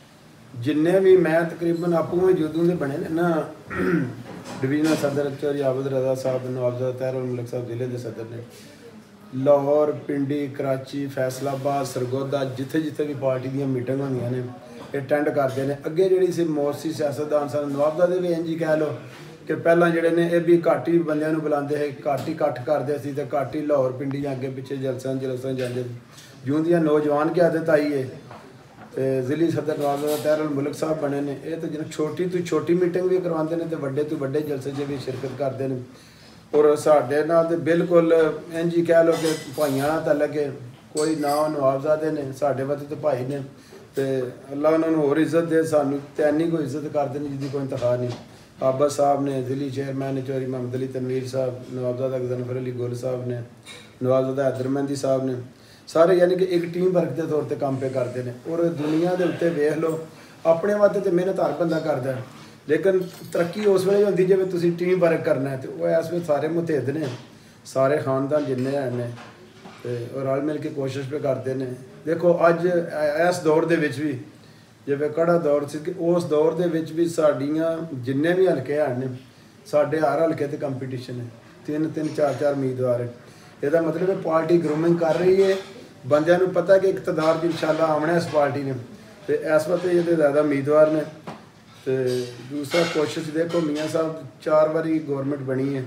ਜਿੰਨੇ ਵੀ ਮੈਂ ਤਕਰੀਬਨ ਆਪੂ ਜਦੋਂ ਦੇ ਬਣੇ ਨੇ ਨਾ ਡਿਵੀਜ਼ਨਲ ਸਦਰ ਚੌਧਰੀ ਆਬਦ ਰਜ਼ਾ ਸਾਹਿਬ, ਨਵਾਬਜ਼ਾਦਾ ਤਾਰਿਰ ਮੁਲਕ ਸਾਹਿਬ ਜ਼ਿਲ੍ਹੇ ਦੇ ਸਦਰ ਨੇ, ਲਾਹੌਰ, ਪਿੰਡੀ, ਕਰਾਚੀ, ਫੈਸਲਾਬਾਦ, ਸਰਗੋਦਾ, ਜਿੱਥੇ ਜਿੱਥੇ ਵੀ ਪਾਰਟੀ ਦੀਆਂ ਮੀਟਿੰਗ ਹੁੰਦੀਆਂ ਨੇ ਇਹ ਅਟੈਂਡ ਕਰਦੇ ਨੇ। ਅੱਗੇ ਜਿਹੜੀ ਸੀ ਮੋਰਸੀ ਸਿਆਸਤਦਾਨ ਸਨ, ਨਵਾਬਜ਼ਾਦੇ ਵੀ ਇੰਝ ਹੀ ਕਹਿ ਲਓ ਕਿ ਪਹਿਲਾਂ ਜਿਹੜੇ ਨੇ ਇਹ ਵੀ ਘੱਟ ਹੀ ਬੰਦਿਆਂ ਨੂੰ ਬੁਲਾਉਂਦੇ ਹੈ, ਘੱਟ ਹੀ ਇਕੱਠ ਕਰਦੇ ਸੀ ਤੇ ਘੱਟ ਹੀ ਲਾਹੌਰ ਪਿੰਡੀ ਜਾਂ ਅੱਗੇ ਪਿੱਛੇ ਜਲਸਿਆਂ ਜਾਂਦੇ ਸੀ। ਜਿਉਂ ਦੀਆਂ ਨੌਜਵਾਨ ਕੀ ਆਦਤ ਆਈ ਹੈ ਤੇ ਜ਼ਿਲ੍ਹੀ ਸਦਰ ਨਵਾਬਜ਼ਾਦਾ ਤਾਰਿਰ ਮੁਲਕ ਸਾਹਿਬ ਬਣੇ ਨੇ, ਇਹ ਤਾਂ ਜਿਹਨਾਂ ਛੋਟੀ ਤੋਂ ਛੋਟੀ ਮੀਟਿੰਗ ਵੀ ਕਰਵਾਉਂਦੇ ਨੇ ਤੇ ਵੱਡੇ ਤੋਂ ਵੱਡੇ ਜਲਸੇ 'ਚ ਵੀ ਸ਼ਿਰਕਤ ਕਰਦੇ ਨੇ। ਔਰ ਸਾਡੇ ਨਾਲ ਤੇ ਬਿਲਕੁਲ ਇੰਝ ਹੀ ਕਹਿ ਲਓ ਕਿ ਭਾਈਆਂ ਨਾਲ ਤਾਂ ਲੱਗੇ, ਕੋਈ ਨਾ ਨਵਾਬਜ਼ਾਦੇ ਨੇ, ਸਾਡੇ ਵਾਸਤੇ ਤਾਂ ਭਾਈ ਨੇ, ਤੇ ਅੱਲਾ ਉਹਨਾਂ ਨੂੰ ਹੋਰ ਇੱਜ਼ਤ ਦੇ, ਸਾਨੂੰ ਤੇ ਇੰਨੀ ਕੋਈ ਇੱਜ਼ਤ ਕਰਦੇ ਨੇ ਜਿਹਦੀ ਕੋਈ ਇੰਤਹਾ ਨਹੀਂ। ਆਬਾ ਸਾਹਿਬ ਨੇ, ਜ਼ਿਲ੍ਹੀ ਚੇਅਰਮੈਨ ਨੇ ਚੌਧਰੀ ਮੁਹੰਮਦ ਅਲੀ ਤਨਵੀਰ ਸਾਹਿਬ, ਨਵਾਬਜ਼ਾਦਾ ਗਜ਼ਨਫਰ ਅਲੀ ਗੁਲ ਸਾਹਿਬ ਨੇ, ਨਵਾਬਜ਼ਾਦਾ ਹੈਦਰ ਮਹਿੰਦੀ ਸਾਹਿਬ ਨੇ, ਸਾਰੇ ਯਾਨੀ ਕਿ ਇੱਕ ਟੀਮ ਵਰਕ ਦੇ ਤੌਰ ਤੇ ਕੰਮ ਪੇ ਕਰਦੇ ਨੇ। ਔਰ ਦੁਨੀਆ ਦੇ ਉੱਤੇ ਵੇਖ ਲਓ, ਆਪਣੇ ਵਾਸਤੇ ਤੇ ਮਿਹਨਤ ਹਰ ਬੰਦਾ ਕਰਦਾ, ਲੇਕਿਨ ਤਰੱਕੀ ਉਸ ਵੇਲੇ ਹੁੰਦੀ ਜਿਵੇਂ ਤੁਸੀਂ ਟੀਮ ਵਰਕ ਕਰਨਾ ਹੈ, ਤੇ ਉਹ ਇਸ ਵੇਲੇ ਸਾਰੇ ਮੁਤਹਿਦ ਨੇ, ਸਾਰੇ ਖਾਨਦਾਨ ਜਿੰਨੇ ਹਨ ਨੇ ਤੇ ਉਹ ਰਲ ਮਿਲ ਕੇ ਕੋਸ਼ਿਸ਼ ਪੇ ਕਰਦੇ ਨੇ। ਦੇਖੋ ਅੱਜ ਇਸ ਦੌਰ ਦੇ ਵਿੱਚ ਵੀ ਜਿਵੇਂ ਕੜਾ ਦੌਰ ਸੀ ਕਿ ਉਸ ਦੌਰ ਦੇ ਵਿੱਚ ਵੀ ਸਾਡੀਆਂ ਜਿੰਨੇ ਵੀ ਹਲਕੇ ਹਨ ਨੇ, ਸਾਡੇ ਹਰ ਹਲਕੇ ਤੇ ਕੰਪੀਟੀਸ਼ਨ ਹੈ, 3-3 4-4 ਉਮੀਦਵਾਰ ਹੈ। ਇਹਦਾ ਮਤਲਬ ਹੈ ਪਾਰਟੀ ਗਰੂਮਿੰਗ ਕਰ ਰਹੀ ਹੈ, ਬੰਦਿਆਂ ਨੂੰ ਪਤਾ ਕਿ ਇਕਤਦਾਰ 'ਚ ਇਨਸ਼ਾਅੱਲਾ ਆਉਣਾ ਇਸ ਪਾਰਟੀ ਨੇ, ਤੇ ਇਸ ਵਕਤ ਇਹਦੇ ਜ਼ਿਆਦਾ ਉਮੀਦਵਾਰ ਨੇ। ਤੇ ਦੂਸਰਾ ਕੋਸ਼ਿਸ਼ ਦੇਖੋ, ਮੀਆਂ ਸਾਹਿਬ 4 ਵਾਰੀ ਗੌਰਮੈਂਟ ਬਣੀ ਹੈ,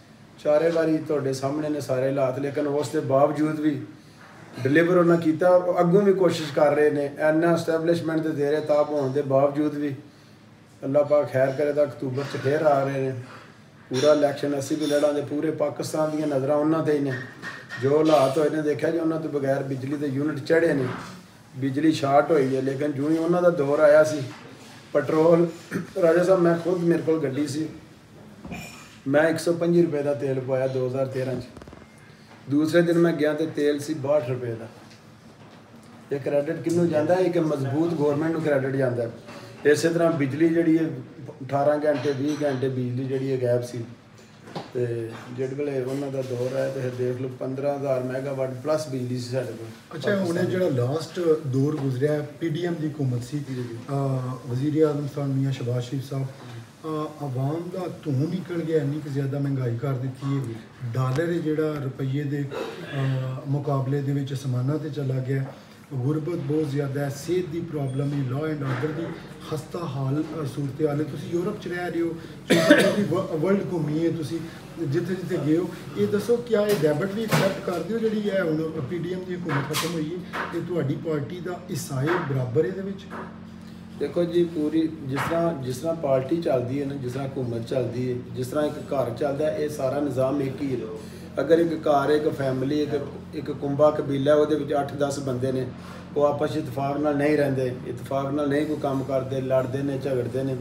4 ਵਾਰੀ ਤੁਹਾਡੇ ਸਾਹਮਣੇ ਨੇ ਸਾਰੇ ਹਾਲਾਤ, ਲੇਕਿਨ ਉਸ ਦੇ ਬਾਵਜੂਦ ਵੀ ਡਿਲੀਵਰ ਉਹਨਾਂ ਕੀਤਾ। ਅੱਗੋਂ ਵੀ ਕੋਸ਼ਿਸ਼ ਕਰ ਰਹੇ ਨੇ, ਇੰਨਾ ਸਟੈਬਲਿਸ਼ਮੈਂਟ ਦੇ ਦੇਰੇ ਤਾਬ ਹੋਣ ਦੇ ਬਾਵਜੂਦ ਵੀ ਅੱਲਾਹ ਪਾਕ ਖੈਰ ਕਰੇ ਤਾਂ ਅਕਤੂਬਰ 'ਚ ਫੇਰ ਆ ਰਹੇ ਨੇ। ਪੂਰਾ ਇਲੈਕਸ਼ਨ ਅਸੀਂ ਵੀ ਲੜਾਂਗੇ, ਪੂਰੇ ਪਾਕਿਸਤਾਨ ਦੀਆਂ ਨਜ਼ਰਾਂ ਉਹਨਾਂ 'ਤੇ ਹੀ ਨੇ। ਜੋ ਹਾਲਾਤ ਹੋਏ ਨੇ ਦੇਖਿਆ ਜੀ, ਉਹਨਾਂ ਤੋਂ ਬਗੈਰ ਬਿਜਲੀ ਦੇ ਯੂਨਿਟ ਚੜ੍ਹੇ ਨੇ, ਬਿਜਲੀ ਸ਼ਾਰਟ ਹੋਈ ਹੈ। ਲੇਕਿਨ ਜਿਉਂ ਹੀ ਉਹਨਾਂ ਦਾ ਦੌਰ ਆਇਆ ਸੀ, ਪੈਟਰੋਲ, ਰਾਜਾ ਸਾਹਿਬ ਮੈਂ ਖੁਦ, ਮੇਰੇ ਕੋਲ ਗੱਡੀ ਸੀ, ਮੈਂ 125 ਰੁਪਏ ਦਾ ਤੇਲ ਪਾਇਆ 2013 'ਚ। ਦੂਸਰੇ ਦਿਨ ਮੈਂ ਗਿਆ ਤੇ ਤੇਲ ਸੀ 62 ਰੁਪਏ ਦਾ। ਇਹ ਕ੍ਰੈਡਿਟ ਕਿਹਨੂੰ ਜਾਂਦਾ ਹੈ? ਇੱਕ ਮਜ਼ਬੂਤ ਗੌਰਮੈਂਟ ਨੂੰ ਕ੍ਰੈਡਿਟ ਜਾਂਦਾ। ਇਸੇ ਤਰ੍ਹਾਂ ਬਿਜਲੀ ਜਿਹੜੀ ਹੈ 18 ਘੰਟੇ 20 ਘੰਟੇ ਬਿਜਲੀ ਜਿਹੜੀ ਹੈ ਗੈਪ ਸੀ, ਤੇ ਜਿਹੜੇ ਵੇਲੇ ਉਹਨਾਂ ਦਾ ਦੌਰ ਆਇਆ ਤੇ ਫਿਰ ਦੇਖ ਲਓ 15,000 ਮੈਗਾਵਾਟ ਪਲੱਸ ਬਿਜਲੀ ਸੀ ਸਾਡੇ ਕੋਲ। ਅੱਛਾ, ਹੁਣ ਜਿਹੜਾ ਲਾਸਟ ਦੌਰ ਗੁਜ਼ਰਿਆ PDM ਦੀ ਹਕੂਮਤ ਸੀ, ਵਜ਼ੀਰ ਆਜ਼ਮ ਸਾਹਿਬ ਮੀਆਂ ਸ਼ਹਬਾਜ਼ ਸ਼ਰੀਫ ਸਾਹਿਬ, ਆਵਾਮ ਦਾ ਧੂੰ ਨਿਕਲ ਗਿਆ, ਇੰਨੀ ਕੁ ਜ਼ਿਆਦਾ ਮਹਿੰਗਾਈ ਕਰ ਦਿੱਤੀ ਹੈ, ਡਾਲਰ ਜਿਹੜਾ ਰੁਪਈਏ ਦੇ ਮੁਕਾਬਲੇ ਦੇ ਵਿੱਚ ਅਸਮਾਨਾਂ 'ਤੇ ਚਲਾ ਗਿਆ, ਗੁਰਬਤ ਬਹੁਤ ਜ਼ਿਆਦਾ ਹੈ, ਸਿਹਤ ਦੀ ਪ੍ਰੋਬਲਮ ਹੈ, ਲਾਅ ਐਂਡ ਆਰਡਰ ਦੀ ਖਸਤਾ ਹਾਲ ਸੂਰਤ ਹਾਲ ਹੈ। ਤੁਸੀਂ ਯੂਰਪ 'ਚ ਰਹਿ ਰਹੇ ਹੋ, ਤੁਸੀਂ ਵਰਲਡ ਘੁੰਮੀ ਹੈ, ਤੁਸੀਂ ਜਿੱਥੇ ਜਿੱਥੇ ਗਏ ਹੋ, ਇਹ ਦੱਸੋ ਕਿਆ ਇਹ ਡੈਬਿਟ ਵੀ ਐਕਸੈਪਟ ਕਰਦੇ ਹੋ ਜਿਹੜੀ ਹੈ ਹੁਣ PDM ਦੀ ਹਕੂਮਤ ਖਤਮ ਹੋਈ ਹੈ, ਤੇ ਤੁਹਾਡੀ ਪਾਰਟੀ ਦਾ ਹਿੱਸਾ ਹੈ ਬਰਾਬਰ ਇਹਦੇ ਵਿੱਚ? ਦੇਖੋ ਜੀ, ਪੂਰੀ ਜਿਸ ਤਰ੍ਹਾਂ ਪਾਰਟੀ ਚੱਲਦੀ ਹੈ ਨਾ, ਜਿਸ ਤਰ੍ਹਾਂ ਹਕੂਮਤ ਚੱਲਦੀ ਹੈ, ਜਿਸ ਤਰ੍ਹਾਂ ਇੱਕ ਘਰ ਚੱਲਦਾ, ਇਹ ਸਾਰਾ ਨਿਜ਼ਾਮ ਇੱਕ ਹੀ ਹੈ। ਅਗਰ ਇੱਕ ਘਰ, ਇੱਕ ਫੈਮਿਲੀ, ਇੱਕ ਕੁੰਬਾ ਕਬੀਲਾ, ਉਹਦੇ ਵਿੱਚ 8-10 ਬੰਦੇ ਨੇ, ਉਹ ਆਪਸ 'ਚ ਇਤਫਾਕ ਨਾਲ ਨਹੀਂ ਰਹਿੰਦੇ, ਇਤਫਾਕ ਨਾਲ ਨਹੀਂ ਕੋਈ ਕੰਮ ਕਰਦੇ, ਲੜਦੇ ਨੇ, ਝਗੜਦੇ ਨੇ,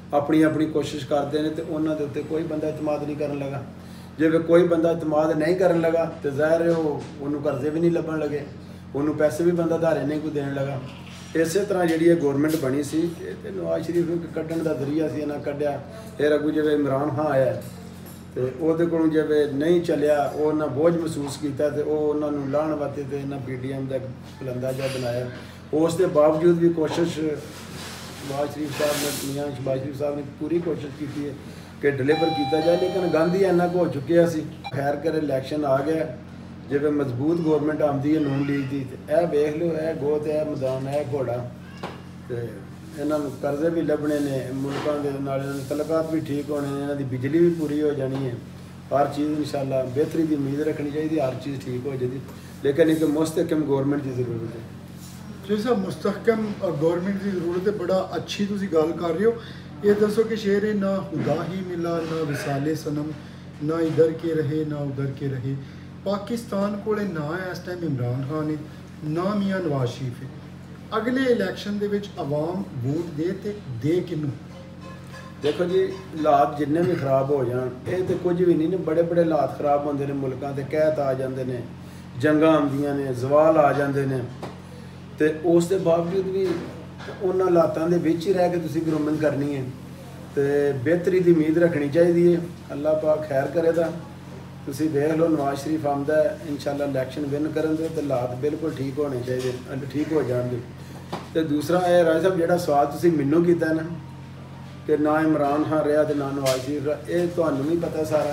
ਆਪਣੀ ਆਪਣੀ ਕੋਸ਼ਿਸ਼ ਕਰਦੇ ਨੇ ਤੇ ਉਹਨਾਂ ਦੇ ਉੱਤੇ ਕੋਈ ਬੰਦਾ ਇਤਮਾਦ ਨਹੀਂ ਕਰਨ ਲੱਗਾ। ਜੇ ਕੋਈ ਬੰਦਾ ਇਤਮਾਦ ਨਹੀਂ ਕਰਨ ਲੱਗਾ ਤੇ ਜ਼ਾਹਿਰ ਹੈ ਉਹਨੂੰ ਕਰਜ਼ੇ ਵੀ ਨਹੀਂ ਲੱਭਣ ਲੱਗੇ, ਉਹਨੂੰ ਪੈਸੇ ਵੀ ਬੰਦਾ ਧਾਰੇ ਨਹੀਂ ਕੋਈ ਦੇਣ ਲੱਗਾ। ਇਸੇ ਤਰ੍ਹਾਂ ਜਿਹੜੀ ਇਹ ਗੌਰਮੈਂਟ ਬਣੀ ਸੀ ਤੇ ਨਵਾਜ਼ ਸ਼ਰੀਫ ਨੂੰ ਕੱਢਣ ਦਾ ਜ਼ਰੀਆ ਸੀ ਇਹਨਾਂ ਕੱਢਿਆ। ਫਿਰ ਅੱਗੋਂ ਜਿਵੇਂ ਇਮਰਾਨ ਖਾਨ ਆਇਆ ਤੇ ਉਹਦੇ ਕੋਲੋਂ ਜਿਵੇਂ ਨਹੀਂ ਚੱਲਿਆ, ਉਹ ਉਹਨਾਂ ਬੋਝ ਮਹਿਸੂਸ ਕੀਤਾ ਤੇ ਉਹ ਉਹਨਾਂ ਨੂੰ ਲਾਹਣ ਵਾਸਤੇ ਤੇ ਇਹਨਾਂ PTM ਦਾ ਪਲੰਦਾ ਜਿਹਾ ਬਣਾਇਆ। ਉਸ ਦੇ ਬਾਵਜੂਦ ਵੀ ਕੋਸ਼ਿਸ਼ ਸ਼ਹਿਬਾਜ਼ ਸ਼ਰੀਫ ਸਾਹਿਬ ਨੇ, ਮੀਆਂ ਸ਼ਹਿਬਾਜ਼ ਸ਼ਰੀਫ ਸਾਹਿਬ ਨੇ ਪੂਰੀ ਕੋਸ਼ਿਸ਼ ਕੀਤੀ ਹੈ ਕਿ ਡਿਲੀਵਰ ਕੀਤਾ ਜਾਏ, ਲੇਕਿਨ ਗੰਦ ਹੀ ਇੰਨਾ ਕੁ ਹੋ ਚੁੱਕਿਆ ਸੀ। ਖੈਰ ਕਰ ਇਲੈਕਸ਼ਨ ਆ ਗਿਆ, ਜਿਵੇਂ ਮਜ਼ਬੂਤ ਗੌਰਮੈਂਟ ਆਉਂਦੀ ਹੈ ਨੂਨ ਲੀਗ ਦੀ, ਤੇ ਇਹ ਵੇਖ ਲਓ ਇਹ ਗੋਤ ਹੈ ਮੈਦਾਨ ਹੈ ਘੋੜਾ, ਤੇ ਇਹਨਾਂ ਨੂੰ ਕਰਜ਼ੇ ਵੀ ਲੱਭਣੇ ਨੇ ਮੁਲਕਾਂ ਦੇ ਨਾਲ, ਇਹਨਾਂ ਦੇ ਤਲਕਾਤ ਵੀ ਠੀਕ ਹੋਣੇ ਨੇ, ਇਹਨਾਂ ਦੀ ਬਿਜਲੀ ਵੀ ਪੂਰੀ ਹੋ ਜਾਣੀ ਹੈ, ਹਰ ਚੀਜ਼ ਇਨਸ਼ਾਅੱਲਾ ਬਿਹਤਰੀ ਦੀ ਉਮੀਦ ਰੱਖਣੀ ਚਾਹੀਦੀ, ਹਰ ਚੀਜ਼ ਠੀਕ ਹੋ ਜਾਏਗੀ। ਲੇਕਿन एक मुस्तहकम गौरमेंट की ज़रूरत है। ਜੀ ਸਾਹਿਬ ਮੁਸਤਹਕਮ ਗੌਰਮੈਂਟ ਦੀ ਜ਼ਰੂਰਤ ਹੈ, ਬੜਾ ਅੱਛੀ ਤੁਸੀਂ ਗੱਲ ਕਰ ਰਹੇ ਹੋ। ਇਹ ਦੱਸੋ ਕਿ ਸ਼ੇਰ ਨਾ ਖੁਦਾ ਹੀ ਮਿਲਾ ਨਾ ਵਿਸਾਲੇ ਸਨਮ, ਨਾ ਇਧਰ ਕੇ ਰਹੇ ਨਾ ਉਧਰ ਕੇ ਰਹੇ। ਪਾਕਿਸਤਾਨ ਕੋਲੇ ਨਾ ਇਸ ਟਾਈਮ ਇਮਰਾਨ ਖਾਨ ਹੈ, ਨਾ ਮੀਆਂ ਨਵਾਜ਼ ਸ਼ਰੀਫ ਹੈ। ਅਗਲੇ ਇਲੈਕਸ਼ਨ ਦੇ ਵਿੱਚ ਆਵਾਮ ਵੋਟ ਦੇ ਤੇ ਦੇ ਕਿਹਨੂੰ? देखो जी, हालात जिन्ने भी खराब हो जान, ये तो कुछ भी नहीं ने, बड़े बड़े हालात खराब होंगे ने मुल्कों के, कहत आ जाते हैं, जंगा आंदियां ने, जवाल आ जाते हैं, तो उस दे बावजूद भी उन्होंने हालातों के विच ही रह के तुसीं ग्रूमिंग करनी है, तो बेहतरी की उम्मीद रखनी चाहिए है। अल्लाह पाक खैर करेगा। तुसीं देख लो नवाज शरीफ आमदा है, इंशाअल्लाह इलैक्शन विन करन दे तो हालात बिल्कुल ठीक होने चाहिए, ठीक हो जाएंगे। तो दूसरा है राज साहब, जिहड़ा सवाल तुसीं मैनूं कीता ना कि ना इमरान खान रहा तो ना नवाज शरीफ रहा, ये तुहानूं भी पता सारा,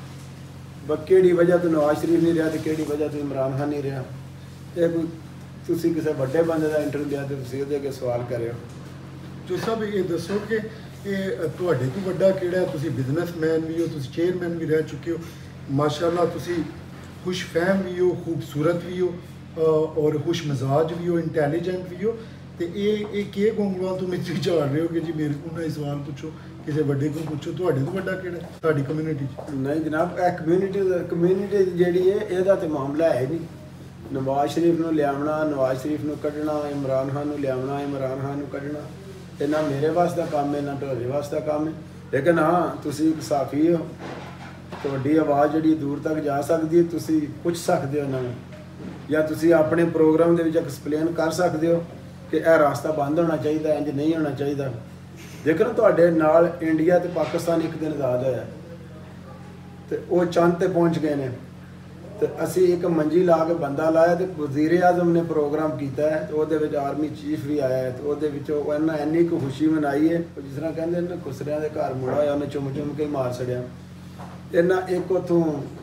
किहड़ी वजह तो नवाज शरीफ नहीं रहा तो किहड़ी वजह तो इमरान खान नहीं रहा। ये कोई तुसीं किसी वड्डे बंदे का इंटरव्यू लिया तो तुसीं ਉਹਦੇ ਅੱਗੇ सवाल करियो। ਜੋ ਸਭ ਇਹ ਦੱਸੋ ਕਿ ਇਹ ਤੁਹਾਡੇ ਤੋਂ ਵੱਡਾ ਕਿਹੜਾ? ਤੁਸੀਂ ਬਿਜ਼ਨਸਮੈਨ ਵੀ ਹੋ, ਤੁਸੀਂ ਚੇਅਰਮੈਨ ਵੀ ਰਹਿ ਚੁੱਕੇ ਹੋ, ਮਾਸ਼ਾਅੱਲਾ ਤੁਸੀਂ ਖੁਸ਼ ਫਹਿਮ ਵੀ ਹੋ, ਖੂਬਸੂਰਤ ਵੀ ਹੋ, ਔਰ ਖੁਸ਼ ਮਿਜ਼ਾਜ ਵੀ ਹੋ, ਇੰਟੈਲੀਜੈਂਟ ਵੀ ਹੋ। ਤੇ ਇਹ ਕੀ ਗੋਂਗਲੂਆਂ ਤੋਂ ਮਿੱਟੀ ਝਾੜ ਰਹੇ ਹੋ ਕਿ ਜੀ ਮੇਰੇ ਕੋਲ ਨਾ ਇਹ ਸਵਾਲ ਪੁੱਛੋ, ਕਿਸੇ ਵੱਡੇ ਕੋਲ ਪੁੱਛੋ। ਤੁਹਾਡੇ ਤੋਂ ਵੱਡਾ ਕਿਹੜਾ ਤੁਹਾਡੀ ਕਮਿਊਨਿਟੀ 'ਚ? ਨਹੀਂ ਜਨਾਬ, ਇਹ ਕਮਿਊਨਿਟੀ ਜਿਹੜੀ ਹੈ ਇਹਦਾ ਤੇ ਮਾਮਲਾ ਹੈ ਨਹੀਂ। ਨਵਾਜ਼ ਸ਼ਰੀਫ ਨੂੰ ਲਿਆਉਣਾ, ਨਵਾਜ਼ ਸ਼ਰੀਫ ਨੂੰ ਕੱਢਣਾ, ਇਮਰਾਨ ਖਾਨ ਨੂੰ ਲਿਆਉਣਾ, ਇਮਰਾਨ ਖਾਨ ਨੂੰ ਕੱਢਣਾ, ਇਹ ਨਾ ਮੇਰੇ ਵਾਸ ਦਾ ਕੰਮ ਹੈ ਨਾ ਤੁਹਾਡੇ ਵਾਸ ਦਾ ਕੰਮ ਹੈ। ਲੇਕਿਨ ਹਾਂ, ਤੁਸੀਂ ਇੱਕ ਸਾਫੀ ਹੋ, ਤੁਹਾਡੀ ਆਵਾਜ਼ ਜਿਹੜੀ ਦੂਰ ਤੱਕ ਜਾ ਸਕਦੀ ਹੈ, ਤੁਸੀਂ ਪੁੱਛ ਸਕਦੇ ਹੋ ਇਹਨਾਂ ਨੂੰ, ਜਾਂ ਤੁਸੀਂ ਆਪਣੇ ਪ੍ਰੋਗਰਾਮ ਦੇ ਵਿੱਚ ਐਕਸਪਲੇਨ ਕਰ ਸਕਦੇ ਹੋ ਕਿ ਇਹ ਰਾਸਤਾ ਬੰਦ ਹੋਣਾ ਚਾਹੀਦਾ, ਇੰਜ ਨਹੀਂ ਹੋਣਾ ਚਾਹੀਦਾ। ਜੇਕਰ ਤੁਹਾਡੇ ਨਾਲ ਇੰਡੀਆ ਤੇ ਪਾਕਿਸਤਾਨ ਇੱਕ ਦਿਨ ਆਜ਼ਾਦ ਹੋਇਆ ਤੇ ਉਹ ਚੰਦ ਤੇ ਪਹੁੰਚ ਗਏ ਨੇ, ਤੇ ਅਸੀਂ ਇੱਕ ਮੰਜੀ ਲਾ ਕੇ ਬੰਦਾ ਲਾਇਆ ਤੇ ਵਜ਼ੀਰ ਆਜ਼ਮ ਨੇ ਪ੍ਰੋਗਰਾਮ ਕੀਤਾ ਹੈ, ਤੇ ਉਹਦੇ ਵਿੱਚ ਆਰਮੀ ਚੀਫ ਵੀ ਆਇਆ ਹੈ, ਤੇ ਉਹਦੇ ਵਿੱਚ ਉਹ ਇੰਨੀ ਕੁ ਖੁਸ਼ੀ ਮਨਾਈ ਹੈ, ਜਿਸ ਤਰ੍ਹਾਂ ਕਹਿੰਦੇ ਨੇ ਖੁਸਰਿਆਂ ਦੇ ਘਰ ਮੁੰਡਾ ਹੋਇਆ, ਉਹਨੇ ਚੁੰਮ ਚੁੰਮ ਕੇ ਮਾਰ ਛੜਿਆ। ਇਹਨਾਂ ਇੱਕ ਉੱਥੋਂ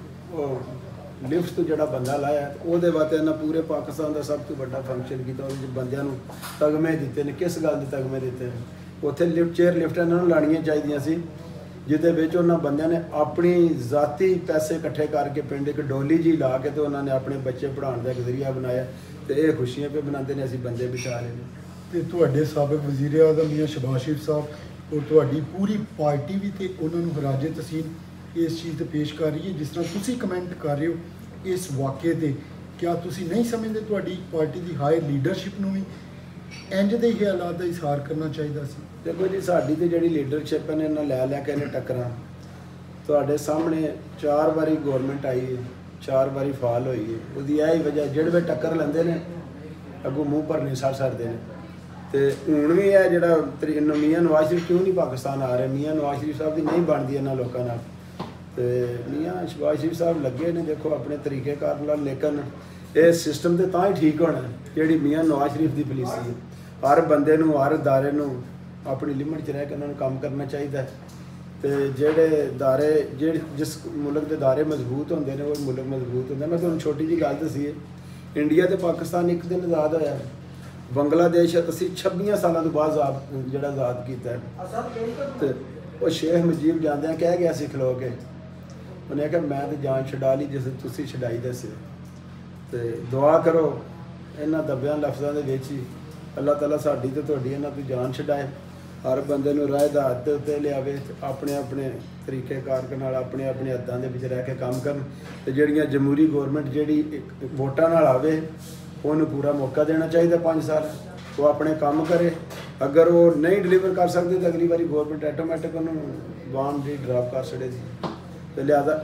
ਲਿਫਟ ਤੋਂ ਜਿਹੜਾ ਬੰਦਾ ਲਾਇਆ, ਉਹਦੇ ਵਾਸਤੇ ਇਹਨਾਂ ਪੂਰੇ ਪਾਕਿਸਤਾਨ ਦਾ ਸਭ ਤੋਂ ਵੱਡਾ ਫੰਕਸ਼ਨ ਕੀਤਾ। ਉਹਦੇ ਵਿੱਚ ਬੰਦਿਆਂ ਨੂੰ ਤਗਮੇ ਦਿੱਤੇ ਨੇ। ਕਿਸ ਗੱਲ ਦੇ ਤਗਮੇ ਦਿੱਤੇ? ਉੱਥੇ ਲਿਫਟ ਇਹਨਾਂ ਨੂੰ ਲਾਣੀਆਂ ਚਾਹੀਦੀਆਂ ਸੀ, ਜਿਹਦੇ ਵਿੱਚ ਉਹਨਾਂ ਬੰਦਿਆਂ ਨੇ ਆਪਣੀ ਜ਼ਾਤੀ ਪੈਸੇ ਇਕੱਠੇ ਕਰਕੇ ਪਿੰਡ ਇੱਕ ਡੋਲੀ ਜੀ ਲਾ ਕੇ ਤੇ ਉਹਨਾਂ ਨੇ ਆਪਣੇ ਬੱਚੇ ਪੜ੍ਹਾਉਣ ਦਾ ਇੱਕ ਜ਼ਰੀਆ ਬਣਾਇਆ, ਤੇ ਇਹ ਖੁਸ਼ੀਆਂ ਪੇ ਬਣਾਉਂਦੇ ਨੇ ਅਸੀਂ ਬੰਦੇ ਬਿਠਾ ਲਏ ਨੇ। ਤੇ ਤੁਹਾਡੇ ਸਾਬਕ ਵਜ਼ੀਰ ਆਜ਼ਮ ਮੀਆਂ ਸ਼ਹਿਬਾਜ਼ ਸ਼ਰੀਫ ਸਾਹਿਬ ਔਰ ਤੁਹਾਡੀ ਪੂਰੀ ਪਾਰਟੀ ਵੀ ਤੇ ਉਹਨਾਂ ਨੂੰ ਹਰਾਜੇ ਤਸੀਮ ਇਸ ਚੀਜ਼ ਤੇ ਪੇਸ਼ ਕਰ ਰਹੀ ਹੈ, ਜਿਸ ਤਰ੍ਹਾਂ ਤੁਸੀਂ ਕਮੈਂਟ ਕਰ ਰਹੇ ਹੋ ਇਸ ਵਾਕਿਏ ਤੇ। ਕਿਆ ਤੁਸੀਂ ਨਹੀਂ ਸਮਝਦੇ ਤੁਹਾਡੀ ਪਾਰਟੀ ਦੀ ਹਾਇਰ ਲੀਡਰਸ਼ਿਪ ਨੂੰ ਵੀ ਇੰਜ ਦੇ ਹੀ ਹਾਲਾਤ ਦਾ ਇਜ਼ਹਾਰ ਕਰਨਾ ਚਾਹੀਦਾ ਸੀ? ਦੇਖੋ ਜੀ, ਸਾਡੀ ਤੇ ਜਿਹੜੀ ਲੀਡਰਸ਼ਿਪ ਨੇ ਇਹਨਾਂ ਲੈ ਕੇ ਇਹਨੇ ਟੱਕਰਾਂ, ਤੁਹਾਡੇ ਸਾਹਮਣੇ 4 ਵਾਰੀ ਗੌਰਮੈਂਟ ਆਈ ਹੈ, 4 ਵਾਰੀ ਫਾਲ ਹੋਈ ਹੈ। ਉਹਦੀ ਇਹ ਹੀ ਵਜ੍ਹਾ, ਜਿਹੜੇ ਟੱਕਰ ਲੈਂਦੇ ਨੇ ਅੱਗੋਂ ਮੂੰਹ ਭਰਨੇ ਛੱਡਦੇ ਨੇ। ਤੇ ਹੁਣ ਵੀ ਇਹ ਜਿਹੜਾ ਮੀਆਂ ਨਵਾਜ਼ ਸ਼ਰੀਫ ਕਿਉਂ ਨਹੀਂ ਪਾਕਿਸਤਾਨ ਆ ਰਿਹਾ? ਮੀਆਂ ਨਵਾਜ਼ ਸ਼ਰੀਫ ਸਾਹਿਬ ਦੀ ਨਹੀਂ ਬਣਦੀ ਇਹਨਾਂ ਲੋਕਾਂ ਨਾਲ, ਤੇ ਮੀਆਂ ਸ਼ਹਿਬਾਜ਼ ਸ਼ਰੀਫ ਸਾਹਿਬ ਲੱਗੇ ਨੇ ਦੇਖੋ ਆਪਣੇ ਤਰੀਕੇਕਾਰ ਨਾਲ। ਲੇਕਿਨ ਇਹ ਸਿਸਟਮ ਤੇ ਤਾਂ ਹੀ ਠੀਕ ਹੋਣਾ ਜਿਹੜੀ ਮੀਆਂ ਨਵਾਜ਼ ਸ਼ਰੀਫ ਦੀ ਪਾਲਿਸੀ ਹੈ। ਹਰ ਬੰਦੇ ਨੂੰ, ਹਰ ਅਦਾਰੇ ਨੂੰ ਆਪਣੀ ਲਿਮਟ 'ਚ ਰਹਿ ਕੇ ਉਹਨਾਂ ਨੂੰ ਕੰਮ ਕਰਨਾ ਚਾਹੀਦਾ ਹੈ। ਤੇ ਜਿਹੜੇ ਅਦਾਰੇ ਜਿਸ ਮੁਲਕ ਦੇ ਅਦਾਰੇ ਮਜ਼ਬੂਤ ਹੁੰਦੇ ਨੇ ਉਹ ਮੁਲਕ ਮਜ਼ਬੂਤ ਹੁੰਦਾ। ਮੈਂ ਤੁਹਾਨੂੰ ਛੋਟੀ ਜਿਹੀ ਗੱਲ ਦੱਸੀ ਹੈ, ਇੰਡੀਆ ਤੇ ਪਾਕਿਸਤਾਨ ਇੱਕ ਦਿਨ ਆਜ਼ਾਦ ਹੋਇਆ, ਬੰਗਲਾਦੇਸ਼ ਅਸੀਂ 26 ਸਾਲਾਂ ਤੋਂ ਬਾਅਦ ਆਜ਼ਾਦ ਕੀਤਾ ਹੈ। ਤੇ ਉਹ ਸ਼ੇਖ ਮੁਜੀਬ ਜਾਂਦਿਆਂ ਕਹਿ ਗਿਆ ਸੀ ਖਲੋ ਕੇ, ਉਹਨੇ ਕਿਹਾ ਮੈਂ ਤਾਂ ਜਾਨ ਛਡਾ ਲਈ ਜਿਸ ਤੁਸੀਂ ਛਡਾਈ ਦੱਸੇ। ਤੇ ਦੁਆ ਕਰੋ ਇਹਨਾਂ ਦੱਬਿਆਂ ਲਫ਼ਜ਼ਾਂ ਦੇ ਵਿੱਚ ਹੀ ਅੱਲਾਹ ਤਾਲਾ ਸਾਡੀ ਤੇ ਤੁਹਾਡੀ ਇਹਨਾਂ ਤੋਂ ਜਾਨ ਛਡਾਏ, ਹਰ ਬੰਦੇ ਨੂੰ ਰਾਹ ਦਾ ਹੱਥ ਦੇ ਉੱਤੇ ਲਿਆਵੇ, ਆਪਣੇ ਆਪਣੇ ਤਰੀਕੇਕਾਰ ਨਾਲ ਆਪਣੇ ਆਪਣੇ ਹੱਦਾਂ ਦੇ ਵਿੱਚ ਰਹਿ ਕੇ ਕੰਮ ਕਰਨ। ਤੇ ਜਿਹੜੀਆਂ ਜਮਹੂਰੀ ਗੌਰਮੈਂਟ ਜਿਹੜੀ ਵੋਟਾਂ ਨਾਲ ਆਵੇ, ਉਹਨੂੰ ਪੂਰਾ ਮੌਕਾ ਦੇਣਾ ਚਾਹੀਦਾ 5 ਸਾਲ, ਉਹ ਆਪਣੇ ਕੰਮ ਕਰੇ। अगर वो नहीं डिलीवर कर सकते तो अगली बारी गवर्नमेंट ऑटोमैटिक उन्होंने वाहन जी ड्रॉप कर छड़े सी। तो लिहाजा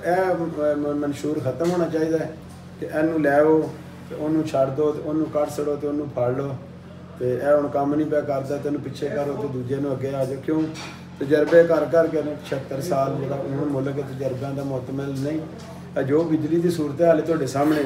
ए मंशूर खत्म होना चाहिए कि इनू लैओ तो उन्होंने छड़ दो तो उन्होंने कट छड़ो तो उन्होंने फड़ लो। तो यह हम काम नहीं पे करता तेन पिछे करो तो दूजे नूं अगे आ जाओ। क्यों तजर्बे कर के 76 साल जो उन्होंने मुल्क के तजर्बे का मुतमिल नहीं। जो बिजली की सूरत हाल तुहाडे सामने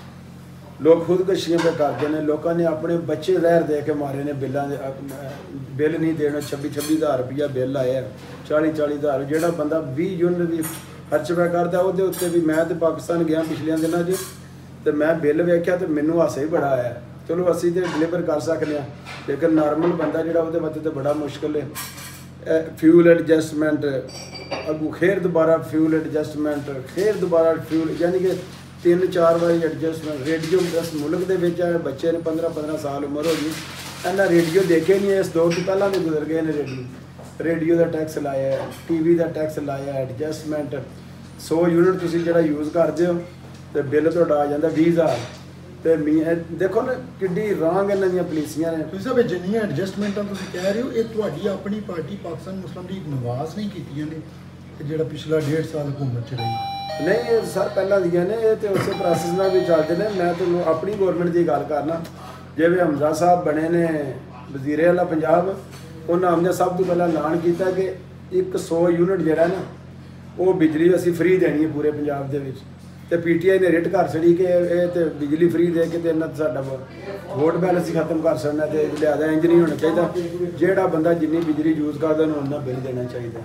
लोग खुदकशियां पे करते हैं। लोगों ने अपने बच्चे जहर दे के मारे ने बिलों के बिल नहीं देना 26-26 हज़ार रुपया बिल आया 40-40 हज़ार जोड़ा बंदा 20 यूनिट भी खर्च पे करता वो उत्ते भी। मैं तो पाकिस्तान गया पिछले दिनों तो मैं बिल वेख्या तो मैनू हासा ही बड़ा आया। चलो असी तो डिलीवर कर सकते हैं लेकिन नॉर्मल बंदा जो वास्ते तो बड़ा मुश्किल है। फ्यूल एडजस्टमेंट अगू फिर दोबारा फ्यूल एडजस्टमेंट फिर दोबारा फ्यूल यानी कि 3-4 बारी एडजस्टमेंट। रेडियो इस मुल्क के बच्चे ने 15-15 साल उम्र हो गई इन्हें रेडियो देखे नहीं है। इस दौर तो पहला भी गुजर गए ने। रेडियो का टैक्स लाया टीवी का टैक्स लाया एडजस्टमेंट 100 यूनिट तुम जो यूज़ करते हो तो बिल तो आ जाता 20,000। तो देखो ना कि रांग इन्हों दी पॉलिसियां ने। ਤੁਸੀਂ ਸਾਹਿਬ ਜਿੰਨੀਆਂ ਐਡਜਸਟਮੈਂਟਾਂ ਤੁਸੀਂ ਕਹਿ ਰਹੇ ਹੋ ਇਹ ਤੁਹਾਡੀ ਆਪਣੀ ਪਾਰਟੀ ਪਾਕਿਸਤਾਨ ਮੁਸਲਿਮ ਲੀਗ ਨਵਾਜ਼ ਨਹੀਂ ਕੀਤੀਆਂ ਨੇ ਜਿਹੜਾ ਪਿਛਲਾ 1.5 ਸਾਲ हुकूमत ਚ ਰਹੀ। नहीं सर पहला दिया ने ये तो उस प्रोसैस में भी चलते हैं। मैं तो अपनी गौरमेंट की गल करना जिवें हमजा साहब बने ने वजीर आला पंजाब उन्होंने हमने सब तो पहला ऐलान किया कि 100 यूनिट जोड़ा ना वो बिजली असी फ्री देनी है पूरे पंजाब के। तो PTI ने रिट कर छड़ी कि ये तो बिजली फ्री दे के इन्ना साडा वोट बैलेंस ही खत्म कर सकना। तो लिहाजा इंज नहीं होना चाहिए जोड़ा बंदा जिन्नी बिजली यूज़ करता उन्हें उन्ना बिल देना चाहिए।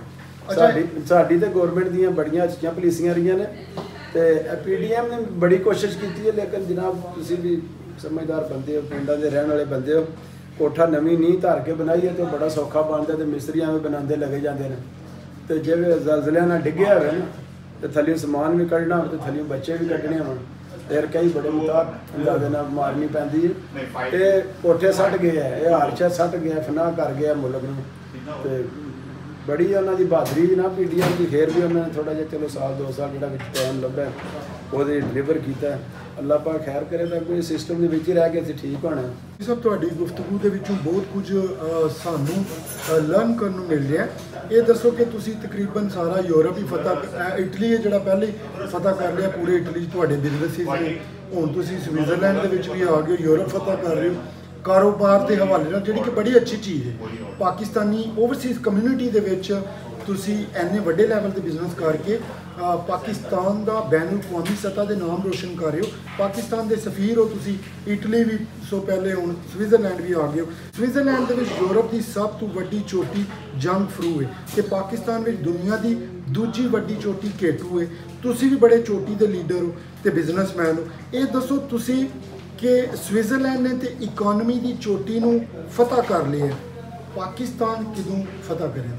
साडी तो गौरमेंट दी बड़ियां अच्छियां पॉलिसियां रही ने। तो PDM ने बड़ी कोशिश की है लेकिन जनाब तुसीं भी समझदार बंदे हो पिंडां दे रहने वाले बंदे हो। कोठा नवीं नींह धर के बनाई है तो बड़ा सौखा बनता तो मिस्त्री एवं बनाते लगे जाते हैं। तो जिवें जलजलियां नाल डिग्गिया होवे ना तो थल्लियों समान भी कढ़ना तो थल्लियों बच्चे भी कढ़ने होण फिर कई बड़े मुताब अंदाजे नाल मारनी पैंदी है। तो कोठे सट गए है ये हारशा सट गया फनाह कर गया मुल्क नूं। तो बड़ी उन्होंने बहादरी ना PDM की फिर भी उन्होंने थोड़ा जिहा चलो 1-2 साल जो टाइम लभा वो डिलीवर किया। अल्लाह पाक खैर करे तो कोई सिस्टम के विच ही रह के असीं ठीक होना। सब तुहाडी गुफ्तगू दे विचों बहुत कुछ सानू लर्न करन नूं मिल रहा है। ये दसो कि तुसीं तकरीबन सारा यूरोप ही फतह इटली है जिहड़ा पहले फतह कर लिया पूरे इटली तुहाडे बिजनेसिस ने हुण तुसीं स्विट्जरलैंड दे विच भी आ गए यूरोप फतह कर रहे हो। कारोबार के हवाले नाल जिहड़ी कि बड़ी अच्छी चीज़ है पाकिस्तानी ओवरसीज़ कम्यूनिटी दे विच तुसीं इन्ने वड्डे लैवल ते बिजनेस करके पाकिस्तान का बैन अवी सतह के नाम रोशन कर रहे हो। पाकिस्तान के सफीर हो तुसीं इटली भी सो पहले हुण स्विट्जरलैंड भी आ गए हो। स्विट्जरलैंड के यूरोप की सब तो वड्डी चोटी जंग फ्रू है कि पाकिस्तान में दुनिया की दूजी वड्डी चोटी केटू है। तुसीं भी बड़े चोटी के लीडर हो तो बिजनेसमैन हो। ये दसो तुसीं कि स्विट्जरलैंड ने तो इकोनॉमी की चोटी नूं फतह कर लिया पाकिस्तान किदों फतह करेगा?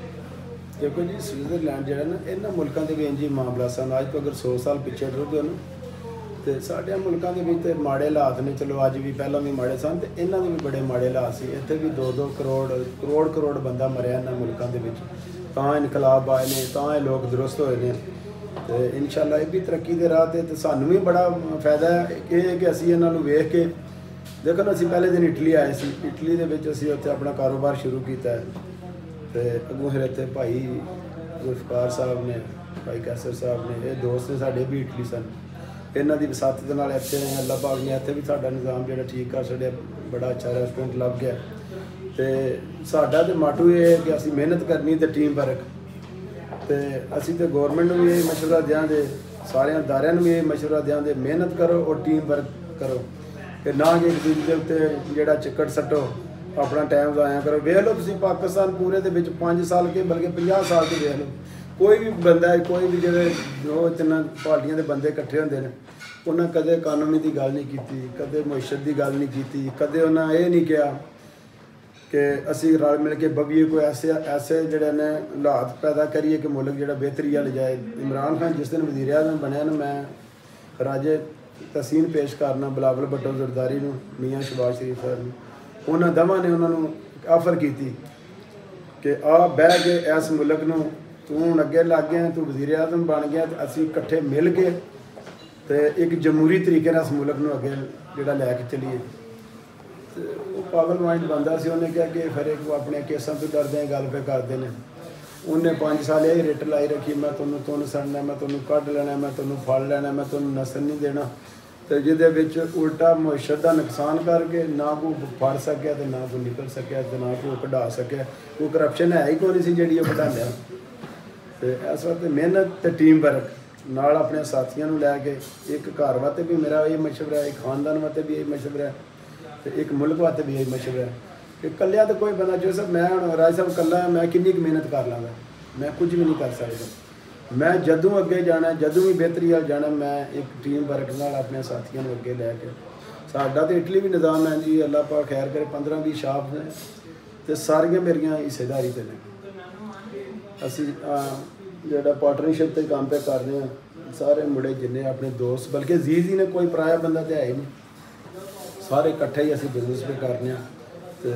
देखो जी स्विट्जरलैंड जो ना इन्होंने मुल्कों के भी इंज ही मामला सन। अज तो अगर 100 साल पिछे टुरदे ना तो साढ़े मुल्कों के भी तो माड़े हालात ने। चलो अज भी पहला भी माड़े सन तो इन्हों के भी बड़े माड़े हालात से। इतने भी 2-2 करोड़ बंदा मरिया इन्होंने मुल्कों के तो इनकलाब आए ने तो ये लोग दुरुस्त होए ने। तो इंशाअल्लाह ये भी तरक्की के राह तो सानू भी बड़ा फायदा है कि असी इन्हों वेख के देखो ना। असी पहले दिन इटली आए सी इटली के असी उत्थे अपना कारोबार शुरू किया है। तो अगों फिर इतने भाई गुलफकार साहब ने भाई कैसर साहब ने ये दोस्त ने साढ़े भी इटली सन। इन्हों की विसात के नाल इत्थे अल्लाह पाक ने इत्थे भी साडा निज़ाम जो ठीक कर छड़िया बड़ा अच्छा रेस्टोरेंट लग गया। तो साडा तो माटू ये है कि असी मेहनत करनी तो टीम वर्क। तो असी तो गौरमेंट भी यही मशवरा देंगे सारे अदारियां भी यही मशवरा देंगे मेहनत करो और टीम वर्क करो कि ना कि एक दूजे के उत्ते जिहड़ा चिक्कड़ सट्टो अपना टाइम ज़ाया करो। वेख लो तुसीं पाकिस्तान पूरे दे विच 5 साल के बल्कि 50 साल के वेख लो कोई भी बंदा है कोई भी जिहड़े दो तिन्नां पार्टियां दे बंदे इकट्ठे होंदे ने उन्हें कदे कानूनी की गल नहीं की कदे मुइशत की गल नहीं की कदे उन्हें ये नहीं कहा कि असी रल मिल के बवीए कोई ऐसे जोड़े ने हालात पैदा करिए कि मुल्क जो बेहतरी वाल जाए। इमरान खान जिस दिन वज़ीर आज़म बनया ना मैं राजे तहसीन पेश करना बिलावल भुट्टो ज़रदारी मियाँ शहबाज शरीफ साहब उन्होंने दवा ने उन्होंने ऑफर की कि आ बह के इस मुल्क नूं तू हुण अगे लग गया तू वज़ीर आज़म बन गया तो असी इकट्ठे मिल के तो एक जमहूरी तरीके इस मुल्क नूं अगे जिहड़ा लैके चलीए। ਤੇ ਉਹ ਪਾਗਲ ਮਾਈਂਡ ਬੰਦਾ ਸੀ। ਉਹਨੇ ਕਿਹਾ ਕਿ ਫਿਰ ਇੱਕ ਆਪਣੇ ਕੇਸਾਂ ਤੋਂ ਡਰਦੇ ਗੱਲ ਪੇ ਕਰਦੇ ਨੇ। ਉਹਨੇ 5 ਸਾਲ ਇਹ ਰਿਟ ਲਾਈ ਰੱਖੀ, ਮੈਂ ਤੁਹਾਨੂੰ ਤੁੰਨ ਸੜਨਾ, ਮੈਂ ਤੁਹਾਨੂੰ ਕੱਢ ਲੈਣਾ, ਮੈਂ ਤੁਹਾਨੂੰ ਫੜ ਲੈਣਾ, ਮੈਂ ਤੁਹਾਨੂੰ ਨਸਲ ਨਹੀਂ ਦੇਣਾ। ਤੇ ਜਿਹਦੇ ਵਿੱਚ ਉਲਟਾ ਮੁਅੱਸ਼ਰ ਦਾ ਨੁਕਸਾਨ ਕਰਕੇ ਨਾ ਕੋਈ ਫੜ ਸਕਿਆ ਤੇ ਨਾ ਕੋਈ ਨਿਕਲ ਸਕਿਆ ਤੇ ਨਾ ਕੋਈ ਕਢਾ ਸਕਿਆ। ਕੋਈ ਕਰਪਸ਼ਨ ਹੈ ਹੀ ਕੋਈ ਨਹੀਂ ਸੀ ਜਿਹੜੀ ਉਹ ਕਢਾਉਂਦਾ। ਤੇ ਇਸ ਵਾਸਤੇ ਮਿਹਨਤ ਤੇ ਟੀਮ ਵਰਕ ਨਾਲ ਆਪਣੇ ਸਾਥੀਆਂ ਨੂੰ ਲੈ ਕੇ ਇੱਕ ਘਰ ਵਾਸਤੇ ਵੀ ਮੇਰਾ ਇਹ ਮਸ਼ਵਰਾ ਹੈ, ਇੱਕ ਖਾਨਦਾਨ ਵਾਸਤੇ ਵੀ ਇਹ ਮਸ਼ਵਰਾ ਹੈ ਤੇ ਇੱਕ ਮੁਲਕ ਵਾਸਤੇ ਵੀ ਇਹ ਮਸ਼ਵਰਾ ਹੈ ਕਿ ਇਕੱਲਿਆਂ ਤਾਂ ਕੋਈ ਬੰਦਾ ਜੋ ਸਭ ਮੈਂ ਹੁਣ ਰਾਜ ਸਾਹਿਬ ਇਕੱਲਾ ਮੈਂ ਕਿੰਨੀ ਕੁ ਮਿਹਨਤ ਕਰ ਲਾਂਗਾ, ਮੈਂ ਕੁਝ ਵੀ ਨਹੀਂ ਕਰ ਸਕਦਾ। ਮੈਂ ਜਦੋਂ ਅੱਗੇ ਜਾਣਾ, ਜਦੋਂ ਵੀ ਬਿਹਤਰੀ ਵੱਲ ਜਾਣਾ, ਮੈਂ ਇੱਕ ਟੀਮ ਵਰਕ ਨਾਲ ਆਪਣੇ ਸਾਥੀਆਂ ਨੂੰ ਅੱਗੇ ਲੈ ਕੇ। ਸਾਡਾ ਤਾਂ ਇਟਲੀ ਵੀ ਨਿਜ਼ਾਮ ਹੈ ਜੀ, ਅੱਲਾਹ ਪਾਕ ਖੈਰ ਕਰੇ, 15-20 ਸ਼ਾਪ ਨੇ ਤੇ ਸਾਰੀਆਂ ਮੇਰੀਆਂ ਹਿੱਸੇਦਾਰੀ ਤੇ ਨੇ। ਅਸੀਂ ਜਿਹੜਾ ਪਾਰਟਨਰਸ਼ਿਪ ਤੇ ਕੰਮ ਪੇ ਕਰ ਰਹੇ ਹਾਂ, ਸਾਰੇ ਮੁੰਡੇ ਜਿੰਨੇ ਆਪਣੇ ਦੋਸਤ, ਬਲਕਿ ਜ਼ੀਜ਼ ਹੀ ਨੇ, ਕੋਈ ਪਰਾਇਆ ਬੰਦਾ ਤਾਂ ਹੈ ਹੀ ਨਹੀਂ, ਸਾਰੇ ਇਕੱਠੇ ਹੀ ਅਸੀਂ ਬਿਜ਼ਨਸ ਪੇ ਕਰ ਰਹੇ ਹਾਂ। ਤੇ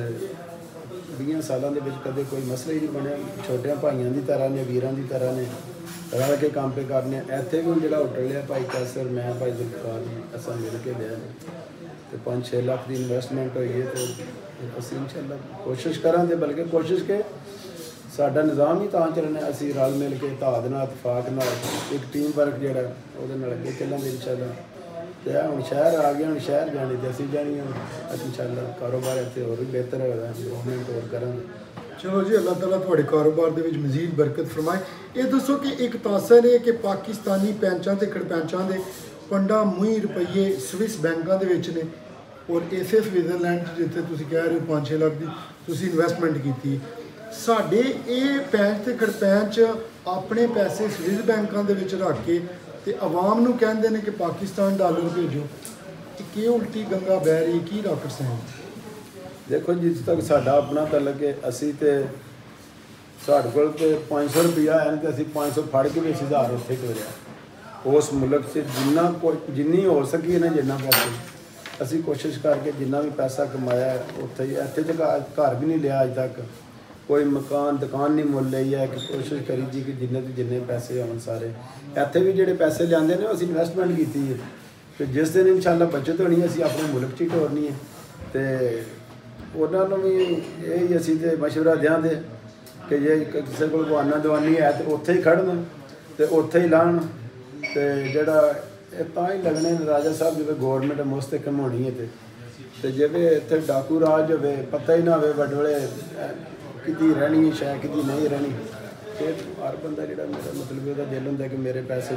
20 ਸਾਲਾਂ ਦੇ ਵਿੱਚ ਕਦੇ ਕੋਈ ਮਸਲਾ ਹੀ ਨਹੀਂ ਬਣਿਆ। ਛੋਟਿਆਂ ਭਾਈਆਂ ਦੀ ਤਰ੍ਹਾਂ ਨੇ, ਵੀਰਾਂ ਦੀ ਤਰ੍ਹਾਂ ਨੇ, ਰਲ ਕੇ ਕੰਮ ਪੇ ਕਰਨੇ। ਇੱਥੇ ਵੀ ਜਿਹੜਾ ਹੋਟਲ ਲਿਆ ਭਾਈ ਕੈਸਰ, ਮੈਂ ਭਾਈ ਜ਼ੁਲਫਕਾਰ ਅਸਾਂ ਮਿਲ ਕੇ ਲਿਆ ਤੇ 5-6 ਲੱਖ ਦੀ ਇਨਵੈਸਟਮੈਂਟ ਹੋਈ ਹੈ। ਤੇ ਅਸੀਂ ਇਨਸ਼ਾਅੱਲਾ ਕੋਸ਼ਿਸ਼ ਕਰਾਂਗੇ, ਬਲਕਿ ਕੋਸ਼ਿਸ਼ ਕਿ ਸਾਡਾ ਨਿਜ਼ਾਮ ਹੀ ਤਾਂ ਚੱਲਣਾ, ਅਸੀਂ ਰਲ ਮਿਲ ਕੇ ਇਤਿਹਾਦ ਨਾਲ, ਇਤਫਾਕ ਨਾਲ, ਇੱਕ ਟੀਮ ਵਰਕ ਜਿਹੜਾ ਉਹਦੇ ਨਾਲ ਅੱਗੇ ਚੱਲਾਂਗੇ ਇਨਸ਼ਾਅੱਲਾ। ਤੇ ਹੁਣ ਸ਼ਹਿਰ ਆ ਗਿਆ, ਹੁਣ ਸ਼ਹਿਰ ਜਾਣੀ ਤੇ ਅਸੀਂ ਜਾਣੀ ਹੁਣ ਇਨਸ਼ਾਅੱਲਾ। ਕਾਰੋਬਾਰ ਇੱਥੇ ਹੋਰ ਵੀ ਬਿਹਤਰ ਹੋਇਆ, ਗਵਰਨਮੈਂਟ ਹੋਰ ਕਰਾਂਗੇ। ਚਲੋ ਜੀ, ਅੱਲਾਹ ਤਾਲਾ ਤੁਹਾਡੇ ਕਾਰੋਬਾਰ ਦੇ ਵਿੱਚ ਮਜ਼ੀਦ ਬਰਕਤ ਫਰਮਾਏ। ਇਹ ਦੱਸੋ ਕਿ ਇੱਕ ਤਾਸਰ ਹੈ ਕਿ ਪਾਕਿਸਤਾਨੀ ਪੈਂਚਾਂ ਤੇ ਖੜਪੈਂਚਾਂ ਦੇ ਪੰਡਾਂ ਮੂੰਹ ਰੁਪਈਏ ਸਵਿਸ ਬੈਂਕਾਂ ਦੇ ਵਿੱਚ ਨੇ, ਔਰ ਇਸੇ ਸਵਿਟਜ਼ਰਲੈਂਡ ਜਿੱਥੇ ਤੁਸੀਂ ਕਹਿ ਰਹੇ ਹੋ 5-6 ਲੱਖ ਦੀ ਤੁਸੀਂ ਇਨਵੈਸਟਮੈਂਟ ਕੀਤੀ। ਸਾਡੇ ਇਹ ਪੈਂਚ ਤੇ ਖੜਪੈਂਚ ਆਪਣੇ ਪੈਸੇ ਸਵਿਸ ਬੈਂਕਾਂ ਦੇ ਵਿੱਚ ਰੱਖ ਕੇ ਤੇ ਆਵਾਮ ਨੂੰ ਕਹਿੰਦੇ ਨੇ ਕਿ ਪਾਕਿਸਤਾਨ ਡਾਲਰ ਭੇਜੋ। ਕਿ ਉਲਟੀ ਗੰਗਾ ਬਹਿ ਰਹੀ, ਕੀ ਰਾਕਟ ਸਾਇੰਸ? ਦੇਖੋ ਜਿਸ ਤੱਕ ਸਾਡਾ ਆਪਣਾ ਤਲਕ ਹੈ, ਅਸੀਂ ਤੇ ਸਾਡੇ ਕੋਲ ਤੇ 500 ਰੁਪਇਆ ਹੈ ਤੇ ਅਸੀਂ 500 ਫੜ ਕੇ ਵੀ 1000 ਉੱਥੇ ਤੋਰਿਆ। ਉਸ ਮੁਲਕ 'ਚ ਜਿੰਨੀ ਹੋ ਸਕੀ ਨਾ, ਜਿੰਨਾ ਪੈਸੇ ਅਸੀਂ ਕੋਸ਼ਿਸ਼ ਕਰਕੇ ਜਿੰਨਾ ਵੀ ਪੈਸਾ ਕਮਾਇਆ ਉੱਥੇ ਹੀ। ਇੱਥੇ ਤਾਂ ਘਰ ਵੀ ਨਹੀਂ ਲਿਆ ਅੱਜ ਤੱਕ, ਕੋਈ ਮਕਾਨ ਦੁਕਾਨ ਨਹੀਂ ਮੁੱਲ ਲਈ ਹੈ। ਕਿ ਕੋਸ਼ਿਸ਼ ਕਰੀ ਜੀ ਕਿ ਜਿੰਨੇ ਤੋਂ ਜਿੰਨੇ ਪੈਸੇ ਆਉਣ ਸਾਰੇ। ਇੱਥੇ ਵੀ ਜਿਹੜੇ ਪੈਸੇ ਲਿਆਂਦੇ ਨੇ ਉਹ ਅਸੀਂ ਇਨਵੈਸਟਮੈਂਟ ਕੀਤੀ ਹੈ ਤੇ ਜਿਸ ਦਿਨ ਇਨਸ਼ਾਅੱਲਾ ਬੱਚਤ ਹੋਣੀ ਹੈ ਅਸੀਂ ਆਪਣੇ ਮੁਲਕ 'ਚ ਹੀ ਤੋਰਨੀ ਹੈ। ਤੇ ਉਹਨਾਂ ਨੂੰ ਵੀ ਇਹ ਹੀ ਅਸੀਂ ਤੇ ਮਸ਼ਵਰਾ ਦਿਆਂਗੇ ਕਿ ਜੇ ਕਿਸੇ ਕੋਲ ਗਵਾਨਾ ਦਵਾਨੀ ਹੈ ਤੇ ਉੱਥੇ ਹੀ ਖੜਨ ਤੇ ਉੱਥੇ ਹੀ ਲਾਉਣ। ਤੇ ਜਿਹੜਾ ਇਹ ਤਾਂ ਹੀ ਲੱਗਣੇ ਨੇ ਰਾਜਾ ਸਾਹਿਬ, ਜਿਵੇਂ ਗੌਰਮੈਂਟ ਮੁਸਤਕਮ ਹੋਣੀ ਹੈ ਤੇ ਜਿਵੇਂ ਇੱਥੇ ਡਾਕੂ ਰਾਜ ਹੋਵੇ, ਪਤਾ ਹੀ ਨਾ ਹੋਵੇ ਵੱਡਵਲੇ ਕਿਦੀ ਰਹਿਣੀ ਸ਼ਾਇਦ ਕਿਦੀ ਨਹੀਂ ਰਹਿਣੀ। ਤੇ ਹਰ ਬੰਦਾ ਜਿਹੜਾ ਮੇਰਾ ਮਤਲਬ ਉਹਦਾ ਦਿਲ ਹੁੰਦਾ ਕਿ ਮੇਰੇ ਪੈਸੇ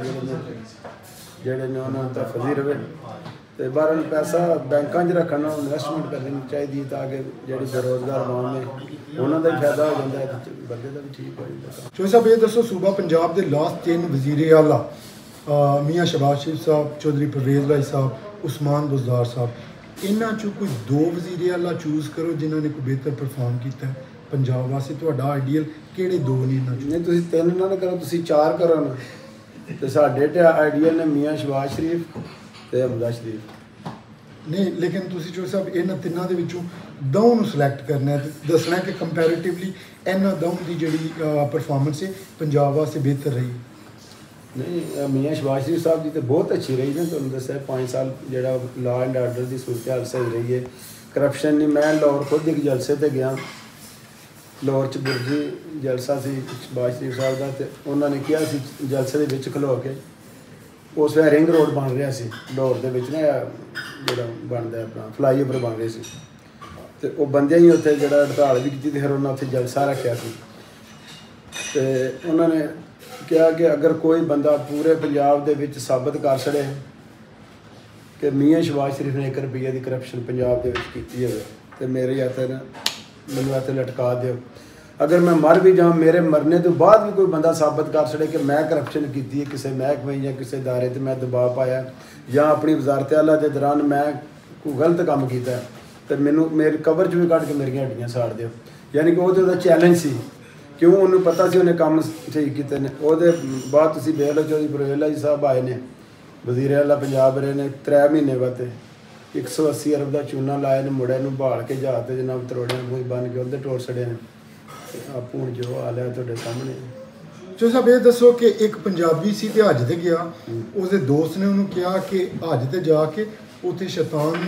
ਜਿਹੜੇ ਨੇ ਉਹਨਾਂ ਨੂੰ ਤਹਿਫਜ਼ੀ ਰਵੇ। ਤੇ ਬਾਹਰ ਪੈਸਾ ਬੈਂਕਾਂ 'ਚ ਰੱਖਣ ਨਾਲ ਇਨਵੈਸਟਮੈਂਟ ਕਰਨੀ ਚਾਹੀਦੀ ਤਾਂ ਕਿ ਜਿਹੜੀ ਬੇਰੁਜ਼ਗਾਰ ਆਵਾਮ ਹੈ ਉਹਨਾਂ ਦਾ ਵੀ ਫਾਇਦਾ ਹੋ ਜਾਂਦਾ ਹੈ, ਬੰਦੇ ਦਾ ਵੀ ਠੀਕ ਹੋ ਜਾਂਦਾ। ਚੌਧਰੀ ਸਾਹਿਬ ਇਹ ਦੱਸੋ, ਸੂਬਾ ਪੰਜਾਬ ਦੇ ਲਾਸਟ 3 ਵਜ਼ੀਰ ਆਲਾ ਮੀਆਂ ਸ਼ਹਬਾਜ਼ ਸ਼ਰੀਫ ਸਾਹਿਬ, ਚੌਧਰੀ ਪਰਵੇਜ਼ ਲਾਈ ਸਾਹਿਬ, ਉਸਮਾਨ ਬੁਜ਼ਦਾਰ ਸਾਹਿਬ, ਇਹਨਾਂ 'ਚੋਂ ਕੋਈ 2 ਵਜ਼ੀਰ ਆਲਾ ਚੂਜ਼ ਕਰੋ ਜਿਨ੍ਹਾਂ ਨੇ ਕੋਈ ਬਿਹਤਰ ਪਰਫਾਰਮ ਕੀਤਾ ਹੈ ਪੰਜਾਬ ਵਾਸਤੇ। ਤੁਹਾਡਾ ਆਈਡੀਅਲ ਕਿਹੜੇ 2 ਨੇ ਇਹਨਾਂ 'ਚੋਂ? ਨਹੀਂ ਤੁਸੀਂ 3 ਨਾ ਕਰੋ, ਤੁਸੀਂ 4 ਕਰੋ ਨਾ। ਤੇ ਸਾਡੇ ਤੇ ਆਈਡੀਅਲ ਨੇ ਮੀਆਂ ਸ਼ਹਬਾਜ਼ ਸ਼ਰੀਫ ਤੇ ਹਮਜ਼ਾ ਸ਼ਰੀਫ। ਨਹੀਂ ਲੇਕਿਨ ਤੁਸੀਂ ਚੌਧਰੀ ਸਾਹਿਬ ਇਹਨਾਂ ਤਿੰਨਾਂ ਦੇ ਵਿੱਚੋਂ ਦੋਵਾਂ ਨੂੰ ਸਿਲੈਕਟ ਕਰਨਾ ਹੈ ਤੇ ਦੱਸਣਾ ਕਿ ਕੰਪੈਰੀਟਿਵਲੀ ਇਹਨਾਂ ਦੋਵਾਂ ਦੀ ਜਿਹੜੀ ਪਰਫਾਰਮੈਂਸ ਹੈ ਪੰਜਾਬ ਵਾਸਤੇ ਬਿਹਤਰ ਰਹੀ। ਨਹੀਂ ਮੀਆਂ ਸ਼ਹਬਾਜ਼ ਸ਼ਰੀਫ ਸਾਹਿਬ ਦੀ ਤਾਂ ਬਹੁਤ ਅੱਛੀ ਰਹੀ ਨੇ, ਤੁਹਾਨੂੰ ਦੱਸਿਆ 5 ਸਾਲ ਜਿਹੜਾ ਲਾਅ ਐਂਡ ਆਰਡਰ ਦੀ ਸੂਰਤ ਹਾਲ ਸਹੀ ਰਹੀ ਹੈ, ਕਰਪਸ਼ਨ ਨਹੀਂ। ਮੈਂ ਲਾਹੌਰ ਖੁਦ ਇੱਕ ਜਲਸੇ ਤੇ ਗਿਆ, ਲਾਹੌਰ 'ਚ ਬੁਰਜੀ ਜਲਸਾ ਸੀ ਸ਼ਹਬਾਜ਼ ਸ਼ਰੀਫ ਸਾਹਿਬ ਦਾ, ਤੇ ਉਹਨਾਂ ਨੇ ਕਿਹਾ ਸੀ ਜਲਸੇ ਦੇ ਵਿੱਚ ਖਲੋ ਕੇ, ਉਸ ਵੇਲੇ ਰਿੰਗ ਰੋਡ ਬਣ ਰਿਹਾ ਸੀ ਲਾਹੌਰ ਦੇ ਵਿੱਚ ਨਾ, ਜਿਹੜਾ ਬਣਦਾ ਆਪਣਾ ਫਲਾਈਓਵਰ ਬਣ ਰਿਹਾ ਸੀ, ਤੇ ਉਹ ਬੰਦਿਆਂ ਹੀ ਉੱਥੇ ਜਿਹੜਾ ਹੜਤਾਲ ਵੀ ਕੀਤੀ ਤੇ ਫਿਰ ਉਹਨਾਂ ਉੱਥੇ ਜਲਸਾ ਰੱਖਿਆ ਸੀ। ਤੇ ਉਹਨਾਂ ਨੇ ਕਿਹਾ ਕਿ ਅਗਰ ਕੋਈ ਬੰਦਾ ਪੂਰੇ ਪੰਜਾਬ ਦੇ ਵਿੱਚ ਸਾਬਤ ਕਰ ਛੜੇ ਕਿ ਮੀਆਂ ਸ਼ਹਬਾਜ਼ ਸ਼ਰੀਫ ਨੇ 1 ਰੁਪਈਏ ਦੀ ਕਰਪਸ਼ਨ ਪੰਜਾਬ ਦੇ ਵਿੱਚ ਕੀਤੀ ਹੋਵੇ ਤੇ ਮੇਰੇ ਹੱਥ ਮੈਨੂੰ ਇੱਥੇ ਲਟਕਾ ਦਿਓ। ਅਗਰ ਮੈਂ ਮਰ ਵੀ ਜਾਵਾਂ, ਮੇਰੇ ਮਰਨੇ ਤੋਂ ਬਾਅਦ ਵੀ ਕੋਈ ਬੰਦਾ ਸਾਬਤ ਕਰ ਛੜੇ ਕਿ ਮੈਂ ਕਰਪਸ਼ਨ ਕੀਤੀ ਹੈ ਕਿਸੇ ਮਹਿਕਮੇ ਜਾਂ ਕਿਸੇ ਅਦਾਰੇ 'ਤੇ, ਮੈਂ ਦਬਾਅ ਪਾਇਆ ਜਾਂ ਆਪਣੀ ਵਜ਼ਾਰਤ ਆਲਾ ਦੇ ਦੌਰਾਨ ਮੈਂ ਕੋਈ ਗਲਤ ਕੰਮ ਕੀਤਾ ਤੇ ਮੈਨੂੰ ਮੇਰੀ ਕਬਰ 'ਚ ਵੀ ਕੱਢ ਕੇ ਮੇਰੀਆਂ ਹੱਡੀਆਂ ਸਾੜ ਦਿਓ। ਯਾਨੀ ਕਿ ਉਹਦਾ ਚੈਲੰਜ ਸੀ, ਕਿਉਂ ਉਹਨੂੰ ਪਤਾ ਸੀ ਉਹਨੇ ਕੰਮ ਠੀਕ ਕੀਤੇ ਨੇ। ਉਹਦੇ ਬਾਅਦ ਤੁਸੀਂ ਵੇਖ ਲਓ ਚੌਧਰੀ ਪਰਵੇਜ਼ ਲਾਈ ਸਾਹਿਬ ਆਏ ਨੇ, ਵਜ਼ੀਰ ਆਲਾ ਪੰਜਾਬ ਰਹੇ ਨੇ 3 ਮਹੀਨੇ ਬਾਅਦ 180 ਅਰਬ ਦਾ ਚੂਨਾ ਲਾਇਆ ਨੇ, ਮੁੰਡਿਆਂ ਨੂੰ ਭਾਲ ਕੇ ਜਹਾਜ਼ ਤੇ ਜਨਾਬ ਤਰੋੜਿਆਂ ਮੂੰਹ ਬਣ ਕੇ ਉਹਦੇ ਟੋੜ ਛੜੇ ਨੇ। ਆਪੂ ਹੁਣ ਜੋ ਹਾਲ ਹੈ ਤੁਹਾਡੇ ਸਾਹਮਣੇ। ਚੌਧਰੀ ਸਾਹਿਬ ਇਹ ਦੱਸੋ ਕਿ ਇੱਕ ਪੰਜਾਬੀ ਸੀ ਤੇ ਹੱਜ ਤੇ ਗਿਆ, ਉਹਦੇ ਦੋਸਤ ਨੇ ਉਹਨੂੰ ਕਿਹਾ ਕਿ ਹੱਜ ਤੇ ਜਾ ਕੇ ਉੱਥੇ ਸ਼ੈਤਾਨ ਨੂੰ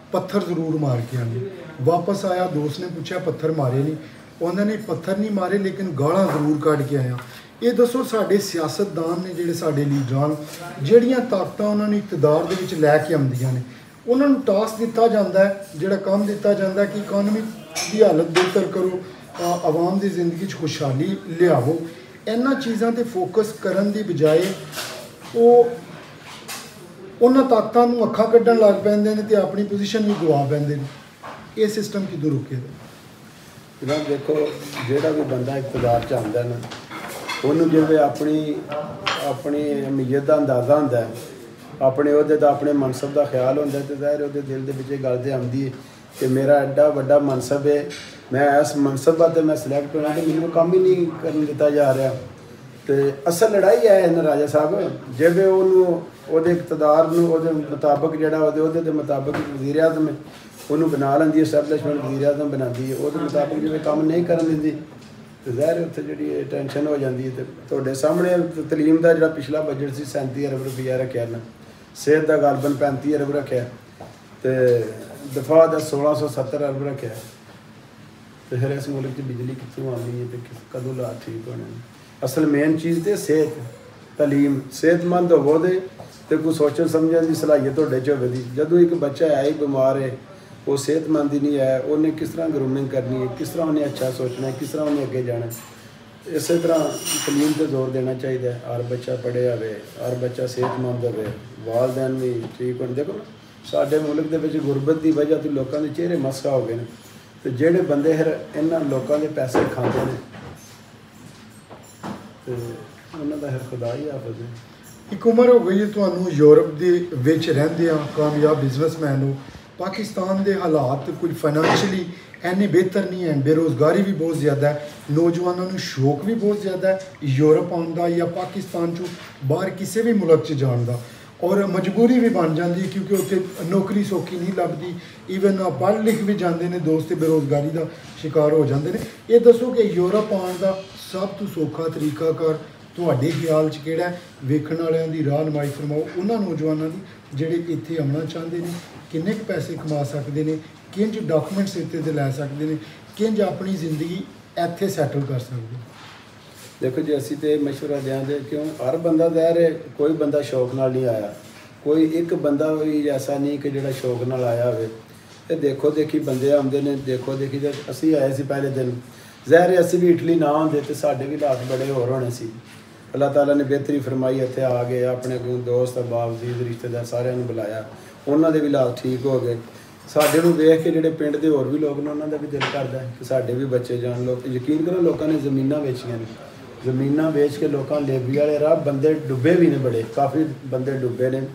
ਪੱਥਰ ਜ਼ਰੂਰ ਮਾਰ ਕੇ ਆਉਂਦੇ। ਵਾਪਸ ਆਇਆ, ਦੋਸਤ ਨੇ ਪੁੱਛਿਆ ਪੱਥਰ ਮਾਰੇ ਨਹੀਂ? ਉਹਨਾਂ ਨੇ ਪੱਥਰ ਨਹੀਂ ਮਾਰੇ ਲੇਕਿਨ ਗਾਲਾਂ ਜ਼ਰੂਰ ਕੱਢ ਕੇ ਆਇਆ। ਇਹ ਦੱਸੋ ਸਾਡੇ ਸਿਆਸਤਦਾਨ ਨੇ ਜਿਹੜੇ ਸਾਡੇ ਲੀਡਰਾਂ ਜਿਹੜੀਆਂ ਤਾਕਤਾਂ ਉਹਨਾਂ ਨੂੰ ਇਕਤਦਾਰ ਦੇ ਵਿੱਚ ਲੈ ਕੇ ਆਉਂਦੀਆਂ ਨੇ, ਉਹਨਾਂ ਨੂੰ ਟਾਸਕ ਦਿੱਤਾ ਜਾਂਦਾ ਹੈ, ਜਿਹੜਾ ਕੰਮ ਦਿੱਤਾ ਜਾਂਦਾ ਕਿ ਇਕਨੋਮੀ ਦੀ ਹਾਲਤ ਬਿਹਤਰ ਕਰੋ, ਆਵਾਮ ਦੀ ਜ਼ਿੰਦਗੀ 'ਚ ਖੁਸ਼ਹਾਲੀ ਲਿਆਵੋ। ਇਹਨਾਂ ਚੀਜ਼ਾਂ 'ਤੇ ਫੋਕਸ ਕਰਨ ਦੀ ਬਜਾਏ ਉਹ ਉਹਨਾਂ ਤਾਕਤਾਂ ਨੂੰ ਅੱਖਾਂ ਕੱਢਣ ਲੱਗ ਪੈਂਦੇ ਨੇ ਤੇ ਆਪਣੀ ਪੋਜੀਸ਼ਨ ਵੀ ਗਵਾ ਪੈਂਦੇ ਨੇ। ਇਹ ਸਿਸਟਮ ਕਿੱਦੋਂ ਰੁਕੇਗਾ? ਜਨਾਬ ਦੇਖੋ, ਜਿਹੜਾ ਵੀ ਬੰਦਾ ਇਕਤਦਾਰ 'ਚ ਆਉਂਦਾ ਨਾ, ਉਹਨੂੰ ਜਿਵੇਂ ਆਪਣੀ ਅਮੀਅਤ ਦਾ ਅੰਦਾਜ਼ਾ ਹੁੰਦਾ ਹੈ, ਆਪਣੇ ਉਹਦੇ ਦਾ ਆਪਣੇ ਮਨਸਬ ਦਾ ਖਿਆਲ ਹੁੰਦਾ, ਤੇ ਜ਼ਾਹਿਰ ਉਹਦੇ ਦਿਲ ਦੇ ਵਿੱਚ ਇਹ ਗੱਲ ਤੇ ਆਉਂਦੀ ਹੈ ਕਿ ਮੇਰਾ ਐਡਾ ਵੱਡਾ ਮਨਸਬ ਹੈ, ਮੈਂ ਇਸ ਮਨਸਬ ਵਾਸਤੇ ਮੈਂ ਸਿਲੈਕਟ ਹੋਣਾ ਤੇ ਮੈਨੂੰ ਕੰਮ ਹੀ ਨਹੀਂ ਕਰਨ ਦਿੱਤਾ ਜਾ ਰਿਹਾ। ਤੇ ਅਸਲ ਲੜਾਈ ਹੈ ਇਹਨਾਂ ਰਾਜਾ ਸਾਹਿਬ, ਜਿਵੇਂ ਉਹਨੂੰ ਉਹਦੇ ਇਕਤਦਾਰ ਨੂੰ ਉਹਦੇ ਮੁਤਾਬਕ ਜਿਹੜਾ ਉਹਦੇ ਦੇ ਮੁਤਾਬਕ ਵਜ਼ੀਰ ਆਜ਼ਮ ਉਹਨੂੰ ਬਣਾ ਲੈਂਦੀ, ਐਸਟੈਬਲਿਸ਼ਮੈਂਟ ਵਜ਼ੀਰ ਆਜ਼ਮ ਬਣਾਉਂਦੀ ਹੈ, ਉਹਦੇ ਮੁਤਾਬਕ ਜਿਵੇਂ ਕੰਮ ਨਹੀਂ ਕਰਨ ਦਿੰਦੀ ਤੇ ਜ਼ਾਹਿਰ ਉੱਥੇ ਜਿਹੜੀ ਟੈਨਸ਼ਨ ਹੋ ਜਾਂਦੀ ਹੈ। ਤੇ ਤੁਹਾਡੇ ਸਾਹਮਣੇ ਤਲੀਮ ਦਾ ਜਿਹੜਾ ਪਿਛਲਾ ਬਜਟ ਸੀ 37 ਅਰਬ ਰੁਪਈਆ ਰੱਖਿਆ ਨਾ, ਸਿਹਤ ਦਾ ਗਾਲਬਨ 35 ਅਰਬ ਰੱਖਿਆ, ਤੇ ਦਫਾ ਦਾ 1670 ਅਰਬ ਰੱਖਿਆ। ਤੇ ਫਿਰ ਇਸ ਮੁਲਕ 'ਚ ਬਿਜਲੀ ਕਿੱਥੋਂ ਆਉਣੀ ਹੈ ਤੇ ਕਦੋਂ ਲਾ ਠੀਕ ਹੋਣੇ? ਅਸਲ ਮੇਨ ਚੀਜ਼ ਤੇ ਸਿਹਤ, ਤਾਲੀਮ, ਸਿਹਤਮੰਦ ਹੋਵੋ ਤੇ ਕੋਈ ਸੋਚਣ ਸਮਝਣ ਦੀ ਸਲਾਹੀਅਤ ਤੁਹਾਡੇ 'ਚ ਹੋਵੇ ਦੀ। ਜਦੋਂ ਇੱਕ ਬੱਚਾ ਹੈ ਹੀ ਬਿਮਾਰ ਹੈ, ਉਹ ਸਿਹਤਮੰਦ ਹੀ ਨਹੀਂ ਹੈ, ਉਹਨੇ ਕਿਸ ਤਰ੍ਹਾਂ ਗਰੂਮਿੰਗ ਕਰਨੀ ਹੈ, ਕਿਸ ਤਰ੍ਹਾਂ ਉਹਨੇ ਅੱਛਾ ਸੋਚਣਾ ਹੈ, ਕਿਸ ਤਰ੍ਹਾਂ ਉਹਨੇ ਅੱਗੇ ਜਾਣਾ। ਇਸੇ ਤਰ੍ਹਾਂ ਤਾਲੀਮ 'ਤੇ ਜ਼ੋਰ ਦੇਣਾ ਚਾਹੀਦਾ ਹੈ। ਹਰ ਬੱਚਾ ਪੜ੍ਹਿਆ ਹੋਵੇ, ਹਰ ਬੱਚਾ ਸਿਹਤਮੰਦ ਹੋਵੇ, ਵਾਲਦੈਨ ਵੀ ਠੀਕ ਹੋਣ। ਦੇਖੋ ਸਾਡੇ ਮੁਲਕ ਦੇ ਵਿੱਚ ਗੁਰਬਤ ਦੀ ਵਜ੍ਹਾ ਤੋਂ ਲੋਕਾਂ ਦੇ ਚਿਹਰੇ ਮਸਕਾ ਹੋ ਗਏ ਨੇ, ਤੇ ਜਿਹੜੇ ਬੰਦੇ ਫਿਰ ਇਹਨਾਂ ਲੋਕਾਂ ਦੇ ਪੈਸੇ ਖਾਂਦੇ ਨੇ ਤੇ ਉਹਨਾਂ ਦਾ ਫਿਰ ਖੁਦਾ ਹੀ ਹਾਫਿਜ਼ ਹੈ। ਇੱਕ ਉਮਰ ਹੋ ਗਈ ਹੈ ਤੁਹਾਨੂੰ ਯੂਰਪ ਦੇ ਵਿੱਚ ਰਹਿੰਦੇ ਆ, ਕਾਮਯਾਬ ਬਿਜ਼ਨਸਮੈਨ ਹੋ। ਪਾਕਿਸਤਾਨ ਦੇ ਹਾਲਾਤ ਕੁਝ ਫਾਈਨੈਂਸ਼ੀਅਲੀ ਇੰਨੇ ਬਿਹਤਰ ਨਹੀਂ ਹੈ, ਬੇਰੁਜ਼ਗਾਰੀ ਵੀ ਬਹੁਤ ਜ਼ਿਆਦਾ ਹੈ, ਨੌਜਵਾਨਾਂ ਨੂੰ ਸ਼ੌਕ ਵੀ ਬਹੁਤ ਜ਼ਿਆਦਾ ਹੈ ਯੂਰਪ ਆਉਣ ਦਾ ਜਾਂ ਪਾਕਿਸਤਾਨ 'ਚੋਂ ਬਾਹਰ ਕਿਸੇ ਵੀ ਮੁਲਕ 'ਚ ਜਾਣ ਦਾ, ਔਰ ਮਜਬੂਰੀ ਵੀ ਬਣ ਜਾਂਦੀ ਹੈ ਕਿਉਂਕਿ ਉੱਥੇ ਨੌਕਰੀ ਸੌਖੀ ਨਹੀਂ ਲੱਭਦੀ। ਈਵਨ ਪੜ੍ਹ ਲਿਖ ਵੀ ਜਾਂਦੇ ਨੇ ਦੋਸਤ, ਬੇਰੁਜ਼ਗਾਰੀ ਦਾ ਸ਼ਿਕਾਰ ਹੋ ਜਾਂਦੇ ਨੇ। ਇਹ ਦੱਸੋ ਕਿ ਯੂਰਪ ਆਉਣ ਦਾ ਸਭ ਤੋਂ ਸੌਖਾ ਤਰੀਕਾਕਾਰ ਤੁਹਾਡੇ ਖਿਆਲ 'ਚ ਕਿਹੜਾ? ਵੇਖਣ ਵਾਲਿਆਂ ਦੀ ਰਾਹਨੁਮਾਈ ਫਰਮਾਓ ਉਹਨਾਂ ਨੌਜਵਾਨਾਂ ਦੀ ਜਿਹੜੇ ਇੱਥੇ ਆਉਣਾ ਚਾਹੁੰਦੇ ਨੇ, ਕਿੰਨੇ ਕੁ ਪੈਸੇ ਕਮਾ ਸਕਦੇ ਨੇ, ਕਿੰਝ ਡਾਕੂਮੈਂਟਸ ਇੱਥੇ ਦੇ ਲੈ ਸਕਦੇ ਨੇ, ਕਿੰਝ ਆਪਣੀ ਜ਼ਿੰਦਗੀ ਇੱਥੇ ਸੈਟਲ ਕਰ ਸਕਦੇ ਨੇ? ਦੇਖੋ ਜੀ, ਅਸੀਂ ਤੇ ਮਸ਼ਵਰਾ ਦਿਆਂਗੇ, ਕਿਉਂ ਹਰ ਬੰਦਾ ਜ਼ਾਹਿਰ ਹੈ ਕੋਈ ਬੰਦਾ ਸ਼ੌਕ ਨਾਲ ਨਹੀਂ ਆਇਆ, ਕੋਈ ਇੱਕ ਬੰਦਾ ਵੀ ਐਸਾ ਨਹੀਂ ਕਿ ਜਿਹੜਾ ਸ਼ੌਕ ਨਾਲ ਆਇਆ ਹੋਵੇ। ਤੇ ਦੇਖੋ ਦੇਖੀ ਬੰਦੇ ਆਉਂਦੇ ਨੇ, ਦੇਖੋ ਦੇਖੀ ਜਦ ਅਸੀਂ ਆਏ ਸੀ ਪਹਿਲੇ ਦਿਨ, ਜ਼ਾਹਿਰ ਹੈ ਅਸੀਂ ਵੀ ਇਟਲੀ ਨਾ ਹੁੰਦੇ ਤੇ ਸਾਡੇ ਵੀ ਹਾਲਾਤ ਬੜੇ ਹੋਰ ਹੋਣੇ ਸੀ। ਅੱਲਾਹ ਤਾਲਾ ਨੇ ਬਿਹਤਰੀ ਫਰਮਾਈ, ਇੱਥੇ ਆ ਗਏ, ਆਪਣੇ ਦੋਸਤ ਅਹਿਬਾਬ ਅਜ਼ੀਜ਼ ਰਿਸ਼ਤੇਦਾਰ ਸਾਰਿਆਂ ਨੂੰ ਬੁਲਾਇਆ, ਉਹਨਾਂ ਦੇ ਵੀ ਹਾਲਾਤ ਠੀਕ ਹੋ ਗਏ। ਸਾਡੇ ਨੂੰ ਵੇਖ ਕੇ ਜਿਹੜੇ ਪਿੰਡ ਦੇ ਹੋਰ ਵੀ ਲੋਕ ਨੇ ਉਹਨਾਂ ਦਾ ਵੀ ਦਿਲ ਕਰਦਾ ਕਿ ਸਾਡੇ ਵੀ ਬੱਚੇ ਜਾਣ। ਲੋਕ ਯਕੀਨ ਕਰੋ, ਲੋਕਾਂ ਨੇ ਜ਼ਮੀਨਾਂ ਵੇਚੀਆਂ ਨੇ, ਜ਼ਮੀਨਾਂ ਵੇਚ ਕੇ ਲੋਕਾਂ ਲੇਬੀ ਵਾਲੇ ਰਾਹ ਬੰਦੇ ਡੁੱਬੇ ਵੀ ਨੇ, ਬੜੇ ਕਾਫੀ ਬੰਦੇ ਡੁੱਬੇ ਨੇ।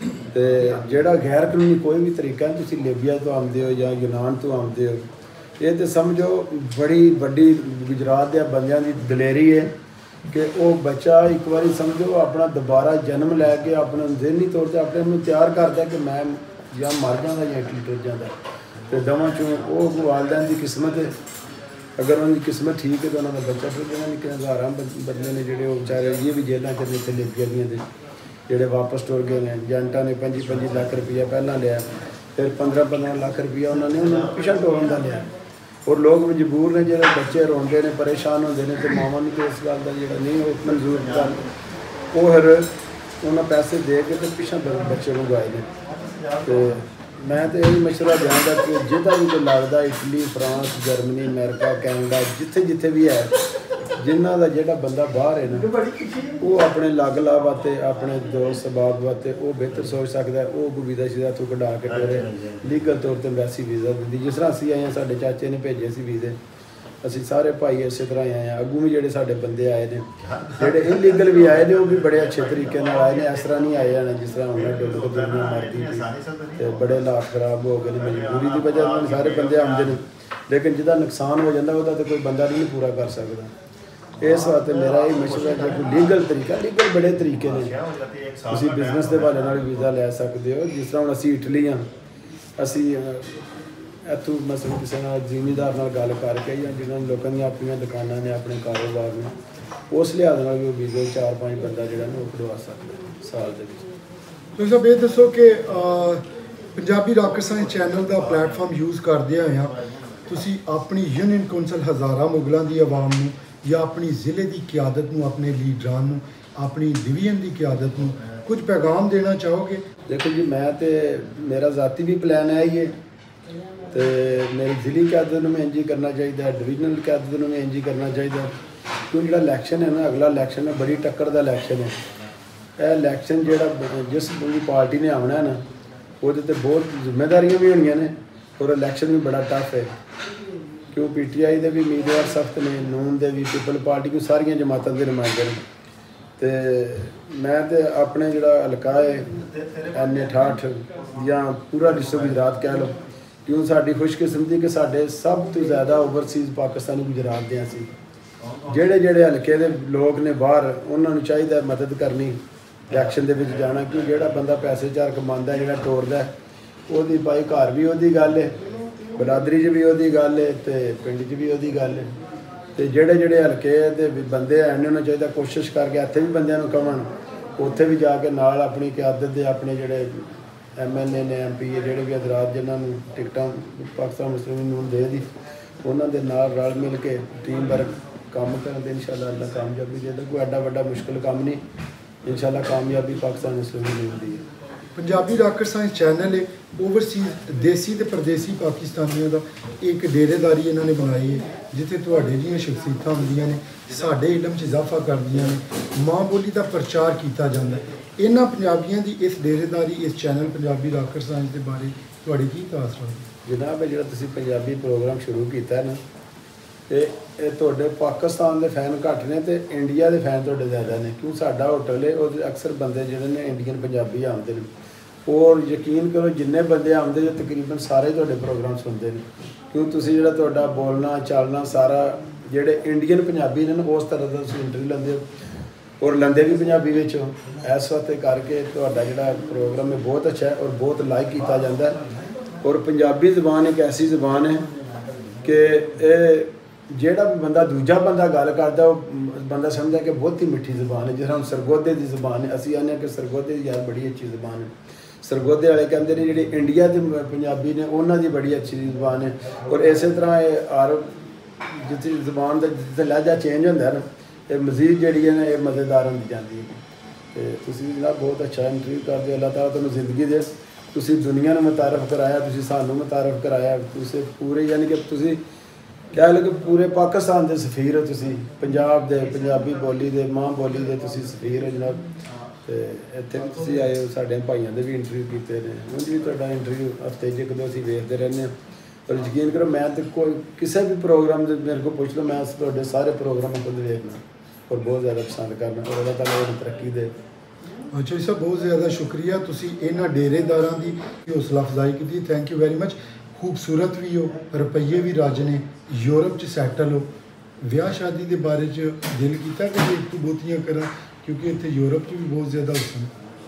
ਤੇ ਜਿਹੜਾ ਗੈਰ ਕਾਨੂੰਨੀ ਕੋਈ ਵੀ ਤਰੀਕਾ, ਤੁਸੀਂ ਲੀਬੀਆ ਤੋਂ ਆਉਂਦੇ ਹੋ ਜਾਂ ਯੂਨਾਨ ਤੋਂ ਆਉਂਦੇ ਹੋ, ਇਹ ਤਾਂ ਸਮਝੋ ਬੜੀ ਵੱਡੀ ਗੁਜਰਾਤ ਦੇ ਬੰਦਿਆਂ ਦੀ ਦਲੇਰੀ ਹੈ ਕਿ ਉਹ ਬੱਚਾ ਇੱਕ ਵਾਰੀ ਸਮਝੋ ਆਪਣਾ ਦੁਬਾਰਾ ਜਨਮ ਲੈ ਕੇ ਆਪਣਾ ਜ਼ਿਹਨੀ ਤੌਰ 'ਤੇ ਆਪਣੇ ਨੂੰ ਤਿਆਰ ਕਰਦਾ ਕਿ ਮੈਂ ਜਾਂ ਮਰ ਜਾਂਦਾ ਜਾਂ ਇਟਲੀ ਟੁੱਟ ਜਾਂਦਾ। ਤੇ ਦੋਵਾਂ 'ਚੋਂ ਉਹ ਵਾਲਦੈਨ ਦੀ ਕਿਸਮਤ ਹੈ, ਅਗਰ ਉਹਨਾਂ ਦੀ ਕਿਸਮਤ ਠੀਕ ਹੈ ਤਾਂ ਉਹਨਾਂ ਦਾ ਬੱਚਾ ਫਿਰ ਜਾਣਾ। ਨਹੀਂ ਕਿ ਹਜ਼ਾਰਾਂ ਬੰਦੇ ਨੇ ਜਿਹੜੇ ਉਹ ਵਿਚਾਰੇ ਇਹ ਵੀ ਜੇਲ੍ਹਾਂ 'ਚ ਇੱਥੇ ਲੀਬੀਆ ਦੀਆਂ ਦੇ ਜਿਹੜੇ ਵਾਪਸ ਟੁਰ ਗਏ ਨੇ। ਏਜੰਟਾਂ ਨੇ 25-25 ਲੱਖ ਰੁਪਈਆ ਪਹਿਲਾਂ ਲਿਆ, ਫਿਰ 15-15 ਲੱਖ ਰੁਪਈਆ ਉਹਨਾਂ ਨੇ ਪਿੱਛਾ ਟੋਰਨ ਦਾ ਲਿਆ। ਔਰ ਲੋਕ ਮਜਬੂਰ ਨੇ, ਜਿਹੜੇ ਬੱਚੇ ਰੋਂਦੇ ਨੇ, ਪਰੇਸ਼ਾਨ ਹੁੰਦੇ ਨੇ, ਤੇ ਮਾਵਾਂ ਨੂੰ ਤਾਂ ਇਸ ਗੱਲ ਦਾ ਜਿਹੜਾ ਨਹੀਂ ਉਹ ਮਨਜ਼ੂਰ ਕਰ, ਉਹ ਫਿਰ ਉਹਨਾਂ ਪੈਸੇ ਦੇ ਕੇ ਤੇ ਪਿੱਛਾ ਬੱਚੇ ਨੂੰ ਗਾਏ ਨੇ। ਤੇ ਮੈਂ ਤਾਂ ਇਹ ਮਸ਼ਵਰਾ ਦਿਆਂਗਾ ਕਿ ਜਿਹਦਾ ਵੀ ਕੋਈ ਲੱਗਦਾ Italy, France, Germany, America, Canada, ਜਿੱਥੇ ਜਿੱਥੇ ਵੀ ਹੈ, ਜਿਨ੍ਹਾਂ ਦਾ ਜਿਹੜਾ ਬੰਦਾ ਬਾਹਰ ਹੈ ਨਾ, ਉਹ ਆਪਣੇ ਲੱਗ ਲਾਭ ਵਾਸਤੇ, ਆਪਣੇ ਦੋਸਤ ਸਬਾਬ ਵਾਸਤੇ ਉਹ ਬਿਹਤਰ ਸੋਚ ਸਕਦਾ। ਉਹ ਕੋਈ ਵੀਜ਼ਾ ਸ਼ੀਜ਼ਾ ਤੋਂ ਕਢਾ ਕੇ ਟੋਰੇ ਲੀਗਲ ਤੌਰ 'ਤੇ ਵੈਸੀ ਵੀਜ਼ਾ ਦਿੰਦੀ, ਜਿਸ ਤਰ੍ਹਾਂ ਅਸੀਂ ਆਏ ਹਾਂ, ਸਾਡੇ ਚਾਚੇ ਨੇ ਭੇਜੇ ਸੀ ਵੀਜ਼ੇ, ਅਸੀਂ ਸਾਰੇ ਭਾਈ ਇਸੇ ਤਰ੍ਹਾਂ ਹੀ ਆਏ ਹਾਂ। ਅੱਗੋਂ ਵੀ ਜਿਹੜੇ ਸਾਡੇ ਬੰਦੇ ਆਏ ਨੇ, ਜਿਹੜੇ ਇਲੀਗਲ ਵੀ ਆਏ ਨੇ, ਉਹ ਵੀ ਬੜੇ ਅੱਛੇ ਤਰੀਕੇ ਨਾਲ ਆਏ ਨੇ। ਇਸ ਤਰ੍ਹਾਂ ਨਹੀਂ ਆਏ ਜਾਣੇ ਜਿਸ ਤਰ੍ਹਾਂ ਉਹਨਾਂ ਡੁੱਬ ਕੇ ਦੁਨੀਆ ਮਰਦੀ ਤੇ ਬੜੇ ਹਾਲਾਤ ਖਰਾਬ ਹੋ ਗਏ ਨੇ, ਮਜਬੂਰੀ ਦੀ ਵਜ੍ਹਾ ਨਾਲ ਸਾਰੇ ਬੰਦੇ ਆਉਂਦੇ ਨੇ। ਲੇਕਿਨ ਜਿਹਦਾ ਨੁਕਸਾਨ ਹੋ ਜਾਂਦਾ ਉਹਦਾ ਤਾਂ ਕੋਈ ਬੰਦਾ ਨਹੀਂ ਪੂਰਾ ਕਰ ਸਕਦਾ। ਇਸ ਵਾਸਤੇ ਮੇਰਾ ਇਹ ਮਸ਼ਵਰਾ ਹੈ ਕਿ ਲੀਗਲ ਤਰੀਕਾ, ਲੀਗਲ ਬੜੇ ਤਰੀਕੇ ਨੇ, ਤੁਸੀਂ ਬਿਜ਼ਨਸ ਦੇ ਹਵਾਲੇ ਨਾਲ ਵੀਜ਼ਾ ਲੈ ਸਕਦੇ ਹੋ। ਜਿਸ ਤਰ੍ਹਾਂ ਹੁਣ ਅਸੀਂ ਇਟਲੀ ਹਾਂ, ਅਸੀਂ ਇੱਥੋਂ ਮਸਲ ਕਿਸੇ ਨਾਲ ਜ਼ਿਮੀਂਦਾਰ ਨਾਲ ਗੱਲ ਕਰਕੇ ਜਾਂ ਜਿਹਨਾਂ ਲੋਕਾਂ ਦੀਆਂ ਆਪਣੀਆਂ ਦੁਕਾਨਾਂ ਨੇ, ਆਪਣੇ ਕਾਰੋਬਾਰ ਨੇ, ਉਸ ਲਿਹਾਜ਼ ਨਾਲ ਵੀ ਉਹ ਵੀਜ਼ੇ 4-5 ਬੰਦਾ ਜਿਹੜਾ ਨਾ ਉਹ ਕਢਵਾ ਸਕਦਾ ਸਾਲ ਦੇ ਵਿੱਚ। ਤੁਸੀਂ ਸਭ ਇਹ ਦੱਸੋ ਕਿ ਪੰਜਾਬੀ ਰਾਕਟ ਸਾਇੰਸ ਚੈਨਲ ਦਾ ਪਲੇਟਫਾਰਮ ਯੂਜ਼ ਕਰਦੇ ਹੋਇਆ ਤੁਸੀਂ ਆਪਣੀ ਯੂਨੀਅਨ ਕੌਂਸਲ ਹਜ਼ਾਰਾ ਮੁਗਲਾਂ ਦੀ ਆਵਾਮ ਨੂੰ ਜਾਂ ਆਪਣੀ ਜ਼ਿਲ੍ਹੇ ਦੀ ਕਿਆਦਤ ਨੂੰ, ਆਪਣੇ ਲੀਡਰਾਂ ਨੂੰ, ਆਪਣੀ ਡਿਵੀਜ਼ਨ ਦੀ ਕਿਆਦਤ ਨੂੰ ਕੁਝ ਪੈਗਾਮ ਦੇਣਾ ਚਾਹੋਗੇ? देखो जी, मैं तो मेरा ज़ाती भी प्लान है ये, तो मेरी जिली क्यादत में इंज ही करना चाहिए, डिवीजनल क्यादत में इंज ही करना चाहिए। क्यों जो इलैक्शन है ना, अगला इलैक्शन है, बड़ी टक्कर का इलैक्शन है। यह इलैक्शन जो जिस पार्टी ने आना है ना, वो बहुत जिम्मेदारियां भी होनी ने, और इलैक्शन भी बड़ा टफ है। क्यों PTI के भी उम्मीदवार सख्त ने, नून के भी, पीपल पार्टी को सारिया जमातों के नुमाइंदे ने। तो मैं तो अपने जोड़ा हल्का है NA68 या पूरा डिस्ट्रिक्ट गुजरात कह लो, क्यों साड़ी खुशकिस्मती कि साढ़े सब तो ज़्यादा ओवरसीज़ पाकिस्तानी गुजरात दे सी। जेड़े जेड़े हल्के दे लोग ने बाहर, उन्होंने चाहिए मदद करनी, इलैक्शन दे विच जाना। क्यों जेड़ा बंदा पैसे चार कमांदा है, जेड़ा टोरदा है, ओदी भाई घर भी ओदी गल है, बरादरी च भी ओदी गल है, तो पिंड च भी ओदी गल है। तो जेड़े जेड़े हल्के दे बंदे हैं, उन्होंने चाहिए कोशिश करके इत्थे भी बंदियां नूं कहण, उत्थे भी जाके नाल अपनी क्यादत दे अपने जेड़े MLA ने, MP जेड़े भी हजरात जिन्होंने टिकटां पाकिस्तान मुस्लिम नून दे दी, उन्होंने दे नाल रल मिल के टीम वर्क काम करन ते इंशाअल्लाह अल्लाह कामयाबी देगा। कोई एडा वड्डा मुश्किल काम नहीं, इंशाअल्लाह कामयाबी पाकिस्तान मुस्लिम नून दी है। ਪੰਜਾਬੀ ਰਾਕਟ ਸਾਇੰਸ ਚੈਨਲ ਹੈ ਓਵਰਸੀਜ਼ ਦੇਸੀ ਤੇ ਪਰਦੇਸੀ ਪਾਕਿਸਤਾਨੀਆਂ ਦਾ ਇੱਕ ਡੇਰੇਦਾਰੀ ਇਹਨਾਂ ਨੇ ਬਣਾਈ ਹੈ, ਜਿੱਥੇ ਤੁਹਾਡੇ ਜਿਹੀਆਂ ਸ਼ਖਸੀਅਤਾਂ ਹੁੰਦੀਆਂ ਨੇ, ਸਾਡੇ ਇਲਮ 'ਚ ਇਜ਼ਾਫਾ ਕਰਦੀਆਂ ਨੇ, ਮਾਂ ਬੋਲੀ ਦਾ ਪ੍ਰਚਾਰ ਕੀਤਾ ਜਾਂਦਾ ਹੈ। ਇਹਨਾਂ ਪੰਜਾਬੀਆਂ ਦੀ ਇਸ ਡੇਰੇਦਾਰੀ, ਇਸ ਚੈਨਲ ਪੰਜਾਬੀ ਰਾਕਟ ਸਾਇੰਸ ਦੇ ਬਾਰੇ ਤੁਹਾਡੀ ਕੀ ਤਾਸਰ ਹੈ? जनाब जो पंजाबी प्रोग्राम शुरू किया ना, तो ये तुहाडे पाकिस्तान के फैन घट ने, तो इंडिया के फैन तुहाडे ज़्यादा ने। क्यों साडा होटल है, और अक्सर बंदे जिहड़े ने इंडियन पंजाबी आते हैं, और यकीन करो जिन्ने बंदे आते जो तकरीबन सारे तुहाडे प्रोग्राम सुनते हैं। क्यों तुसीं जिहड़ा तुहाडा बोलना चालना सारा जिहड़े इंडियन पंजाबी ने उस तरह का तुसीं इंटरव्यू लैंदे हो, और लैंदे भी पंजाबी विच हो। इस वास्ते करके तुहाडा जिहड़ा प्रोग्राम है बहुत अच्छा है, और बहुत लाइक किया जाता है। और पंजाबी ज़बान एक ऐसी ज़बान है कि ਜਿਹੜਾ भी बंदा दूजा बंदा गल करता, वो बंदा समझदा कि बहुत ही मिठी ज़बान है। जिस हम सरगोधे की ज़बान है, असीं आने कि सरगोधे की यार बड़ी अच्छी ज़बान है। सरगोधे वाले कहते हैं जिहड़े इंडिया के पंजाबी ने, उन्हां दी बड़ी अच्छी ज़बान है। और इस तरह ये हर जिस ज़बान का जिस लहजा चेंज होंदा है ना, ये मज़ीद जिहड़ी है ना, ये मज़ेदार होंदी जाती है। तो तुसीं जनाब बहुत अच्छा इंटरव्यू करदे हो, अल्लाह ताला तुहानूं ज़िंदगी दे। तुसीं दुनिया नूं मुतारफ कराया, तुसीं सानूं मुतारफ कराया, तुसीं पूरे यानी कि तुसीं कह लो कि पूरे पाकिस्तान के सफीर हो। तुसीं पंजाब दे पंजाबी बोली दे, मां बोली दे तुसीं सफीर हो जनाब। तो इत्थे भी तुसीं आए हो, साडे भाइयों के भी इंटरव्यू कीते ने, उंज भी तुहाडा इंटरव्यू हफ्ते च एक दो असीं वेखदे रहने। और यकीन करो मैं तो कोई किसी भी प्रोग्राम दे मेरे को पुछ लो, मैं तुहाडे सारे प्रोग्राम खुद देखना और बहुत ज़्यादा पसंद करना, और अल्लाह ताला उन्हें तरक्की दे। अच्छा जी साहब, बहुत ज़्यादा शुक्रिया, तुसी इन्हां डेरेदारां दी हौसला अफजाई की। Thank you very much. खूबसूरत भी हो, रुपये भी राज ने, यूरोप च सैटल हो, विआह शादी के बारे च दिल किया कि एक तो बहुतियां करा, क्योंकि इत्थे यूरोप च भी बहुत ज़्यादा हुसन।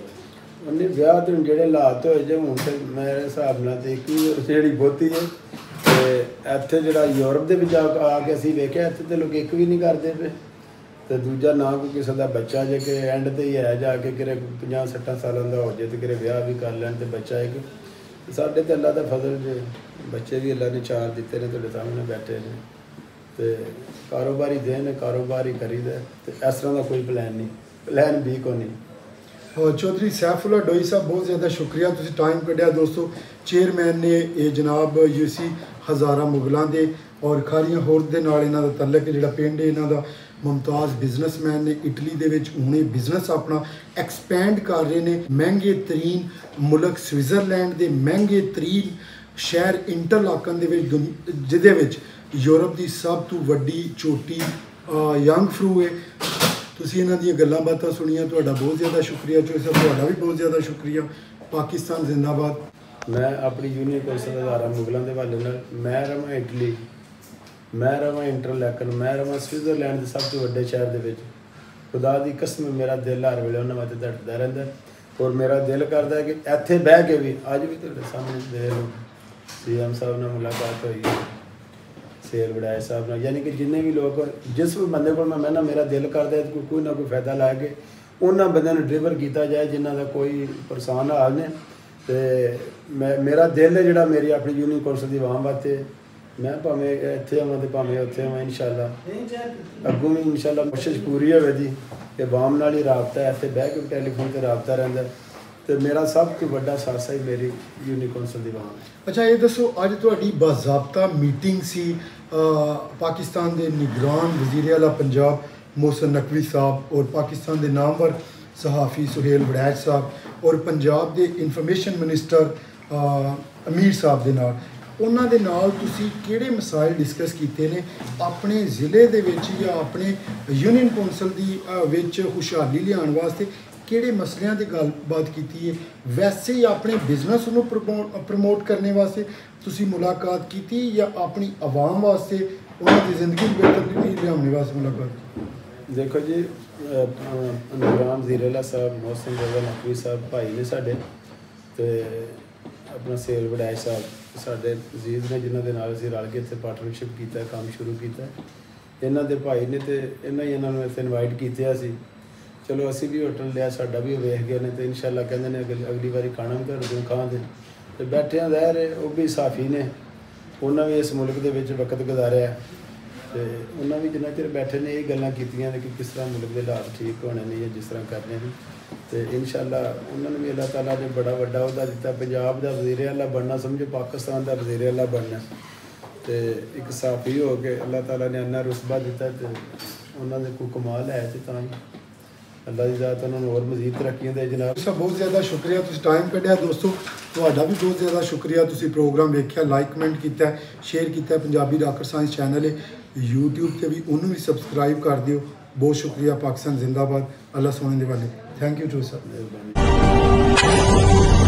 उन्हें ब्याह तो जेह्ड़े हालात होए जे हूँ तो मेरे हिसाब नाल तो एक ही जेह्ड़ी बहुती है। तो इत्थे जेह्ड़ा यूरोप दे विच आके असीं वेखिआ, इत्थे तो लोग एक भी नहीं करते पे। तो दूजा ना कोई किसी का बच्चा जे कि एंड ते ही है जाके कि 50-60 सालों का हो जाए तो कि ब्याह भी कर लैन, तो बच्चा एक साढ़े तो अल्लाह का फजल जे बच्चे भी अल्लाह ने 4 दिते ने, तुहाडे सामने बैठे ने। तो कारोबारी देन कारोबार ही करीदा, तो इस तरह का कोई प्लान नहीं, प्लान भी को नहीं। चौधरी सैफुल्ला डोई साहब, बहुत ज़्यादा शुक्रिया, तुसीं टाइम कढ़िया। दोस्तों, चेयरमैन ने ये जनाब UC हज़ारा मुगलों के और खारियां होर दे नाल इन्हां दा तल्लक है, जिहड़ा पिंड है इन्हां दा। मुमताज़ बिजनेसमैन ने इटली दे विच हुणे बिजनेस अपना एक्सपैंड कर रहे हैं। महंगे तरीन मुल्क स्विट्ज़रलैंड के महंगे तरीन शहर इंटरलाकन दे विच जिहदे विच यूरोप की सब तो वड्डी चोटी यंग फ्रू है। तुसीं इन्हां दीयां गल्लां बातां सुनिया, तुहाडा बहुत ज़्यादा शुक्रिया। चौधरी साहब, तुहाडा भी बहुत ज़्यादा शुक्रिया। पाकिस्तान जिंदाबाद। मैं अपनी यूनियन कौंसल हज़ारा मुगलों के हवाले नाल, मैं रवां इटली, मैं रवां इंटरलैकन, मैं रवां स्विट्ज़रलैंड के सब तो वड्डे शहर दे विच, खुदा दी कसम मेरा दिल हर वेले उन्हां वास्ते धड़कदा रहिंदा। और मेरा दिल करता है कि इत्थे बह के भी अज भी तुहाडे सामने देख लो, CM साहब नाल मुलाकात हुई, शेर वड़ाए साहब नाल, यानी कि जिन्ने भी लोग जिस भी बंदे को मैं ना मेरा दिल करता है कोई ना कोई फायदा ला के उन्होंने बंदे ड्रिवर किया जाए जिन्हों का कोई परेशान हाल ने। ਤੇ ਮੇਰਾ ਦਿਲ ਹੈ ਜਿਹੜਾ ਮੇਰੀ ਆਪਣੀ यूनियन कौंसल ਦੀ आवाम वास्ते मैं भावें ਇੱਥੇ ਆਵਾਂ ਤੇ ਭਾਵੇਂ ਉੱਥੇ ਆਵਾਂ इंशाल्लाह ਅੱਗੋਂ ਵੀ इंशाल्लाह ਕੋਸ਼ਿਸ਼ ਪੂਰੀ ਹੋਵੇ ਜੀ ਕਿ ਆਵਾਮ ਨਾਲ ਹੀ ਰਾਬਤਾ ਹੈ, ਇੱਥੇ ਬਹਿ ਕੇ ਟੈਲੀਫੋਨ ਤੇ ਰਾਬਤਾ ਰਹਿੰਦਾ ਤੇ ਮੇਰਾ ਸਭ ਤੋਂ ਵੱਡਾ ਸਾਥੀ ਹੀ ਮੇਰੀ यूनियन कौंसल ਦੀ ਆਵਾਮ ਹੈ। ਅੱਛਾ ਇਹ ਦੱਸੋ ਅੱਜ ਤੁਹਾਡੀ ਬਾਜ਼ਾਬਤਾ ਮੀਟਿੰਗ ਸੀ ਪਾਕਿਸਤਾਨ ਦੇ ਨਿਗਰਾਨ ਵਜ਼ੀਰ ਆਲਾ ਪੰਜਾਬ मोहसिन नकवी साहब और पाकिस्तान के नामवर सहाफ़ी सुहेल वड़ैच साहब और पंजाब के इन्फॉर्मेशन मिनिस्टर अमीर साहब के नाल उन्हां दे नाल तुसी किहड़े मसाइल डिस्कस कीते ने अपने ज़िले दे विच या अपने यूनियन कौंसल दी विच खुशहाली लियाउण वास्ते किहड़े मसलियां दी गलबात कीती है, वैसे ही अपने बिजनेस नूं प्रमोट करने वास्ते तुसी मुलाकात कीती या अपनी आवाम वास्ते उन्हां दी जिंदगी बेहतर लियाउण वास्ते मुलाकात की? देखो जी निगरान ज़ीरेला साहब मोहसिन रज़ा नकवी साहब भाई ने साढ़े तो अपना सेल वड़ैच साहब साढ़े अजीज ने जिन्हों के नाल असीं रल के इत्थे पार्टनरशिप किया काम शुरू किया। इन्हां दे भाई ने तो इन्हों इत्थे इनवाइट किया सी, चलो असी भी होटल लिया, साडा भी वेख गए ने तो इंशाल्लाह कहंदे ने अगली बारी खाना भी तुहाडे कोल खावांगे। तो बैठे ज़ाहिर वो भी साफ़ी ने, उन्होंने भी इस मुल्क दे विच वक्त गुजारिया तो उन्होंने भी जिन्ना चिर बैठे ने ये गल्लां कीतियां कि किस तरह मुल्क के हालात ठीक होने ने या जिस तरह करने हैं तो इंशाल्लाह उन्होंने भी अल्लाह ताला ने बड़ा वड्डा उहदा दिता। पंजाब का वज़ीर आला बनना समझो पाकिस्तान का वज़ीर आला बनना तो एक साफ़ी हो के अल्लाह ताला ने इन्ना रुतबा दिता तो उन्होंने कोई कमाल है तो तां अल्लाह की ज़ात उन्होंने और मज़ीद तरक्कियां दे जनाब। बहुत ज़्यादा शुक्रिया तुसीं टाइम कढ़िया दोस्तों, तुहाडा भी बहुत ज़्यादा शुक्रिया तुसीं प्रोग्राम वेख्या, लाइक कमेंट किया, शेयर किया। पंजाबी रॉकेट साइंस चैनल है यूट्यूब पे भी उन्होंने भी सबसक्राइब कर दियो। बहुत शुक्रिया। पाकिस्तान जिंदाबाद। अल्लाह सोने दे वाले। थैंक यू जो सर।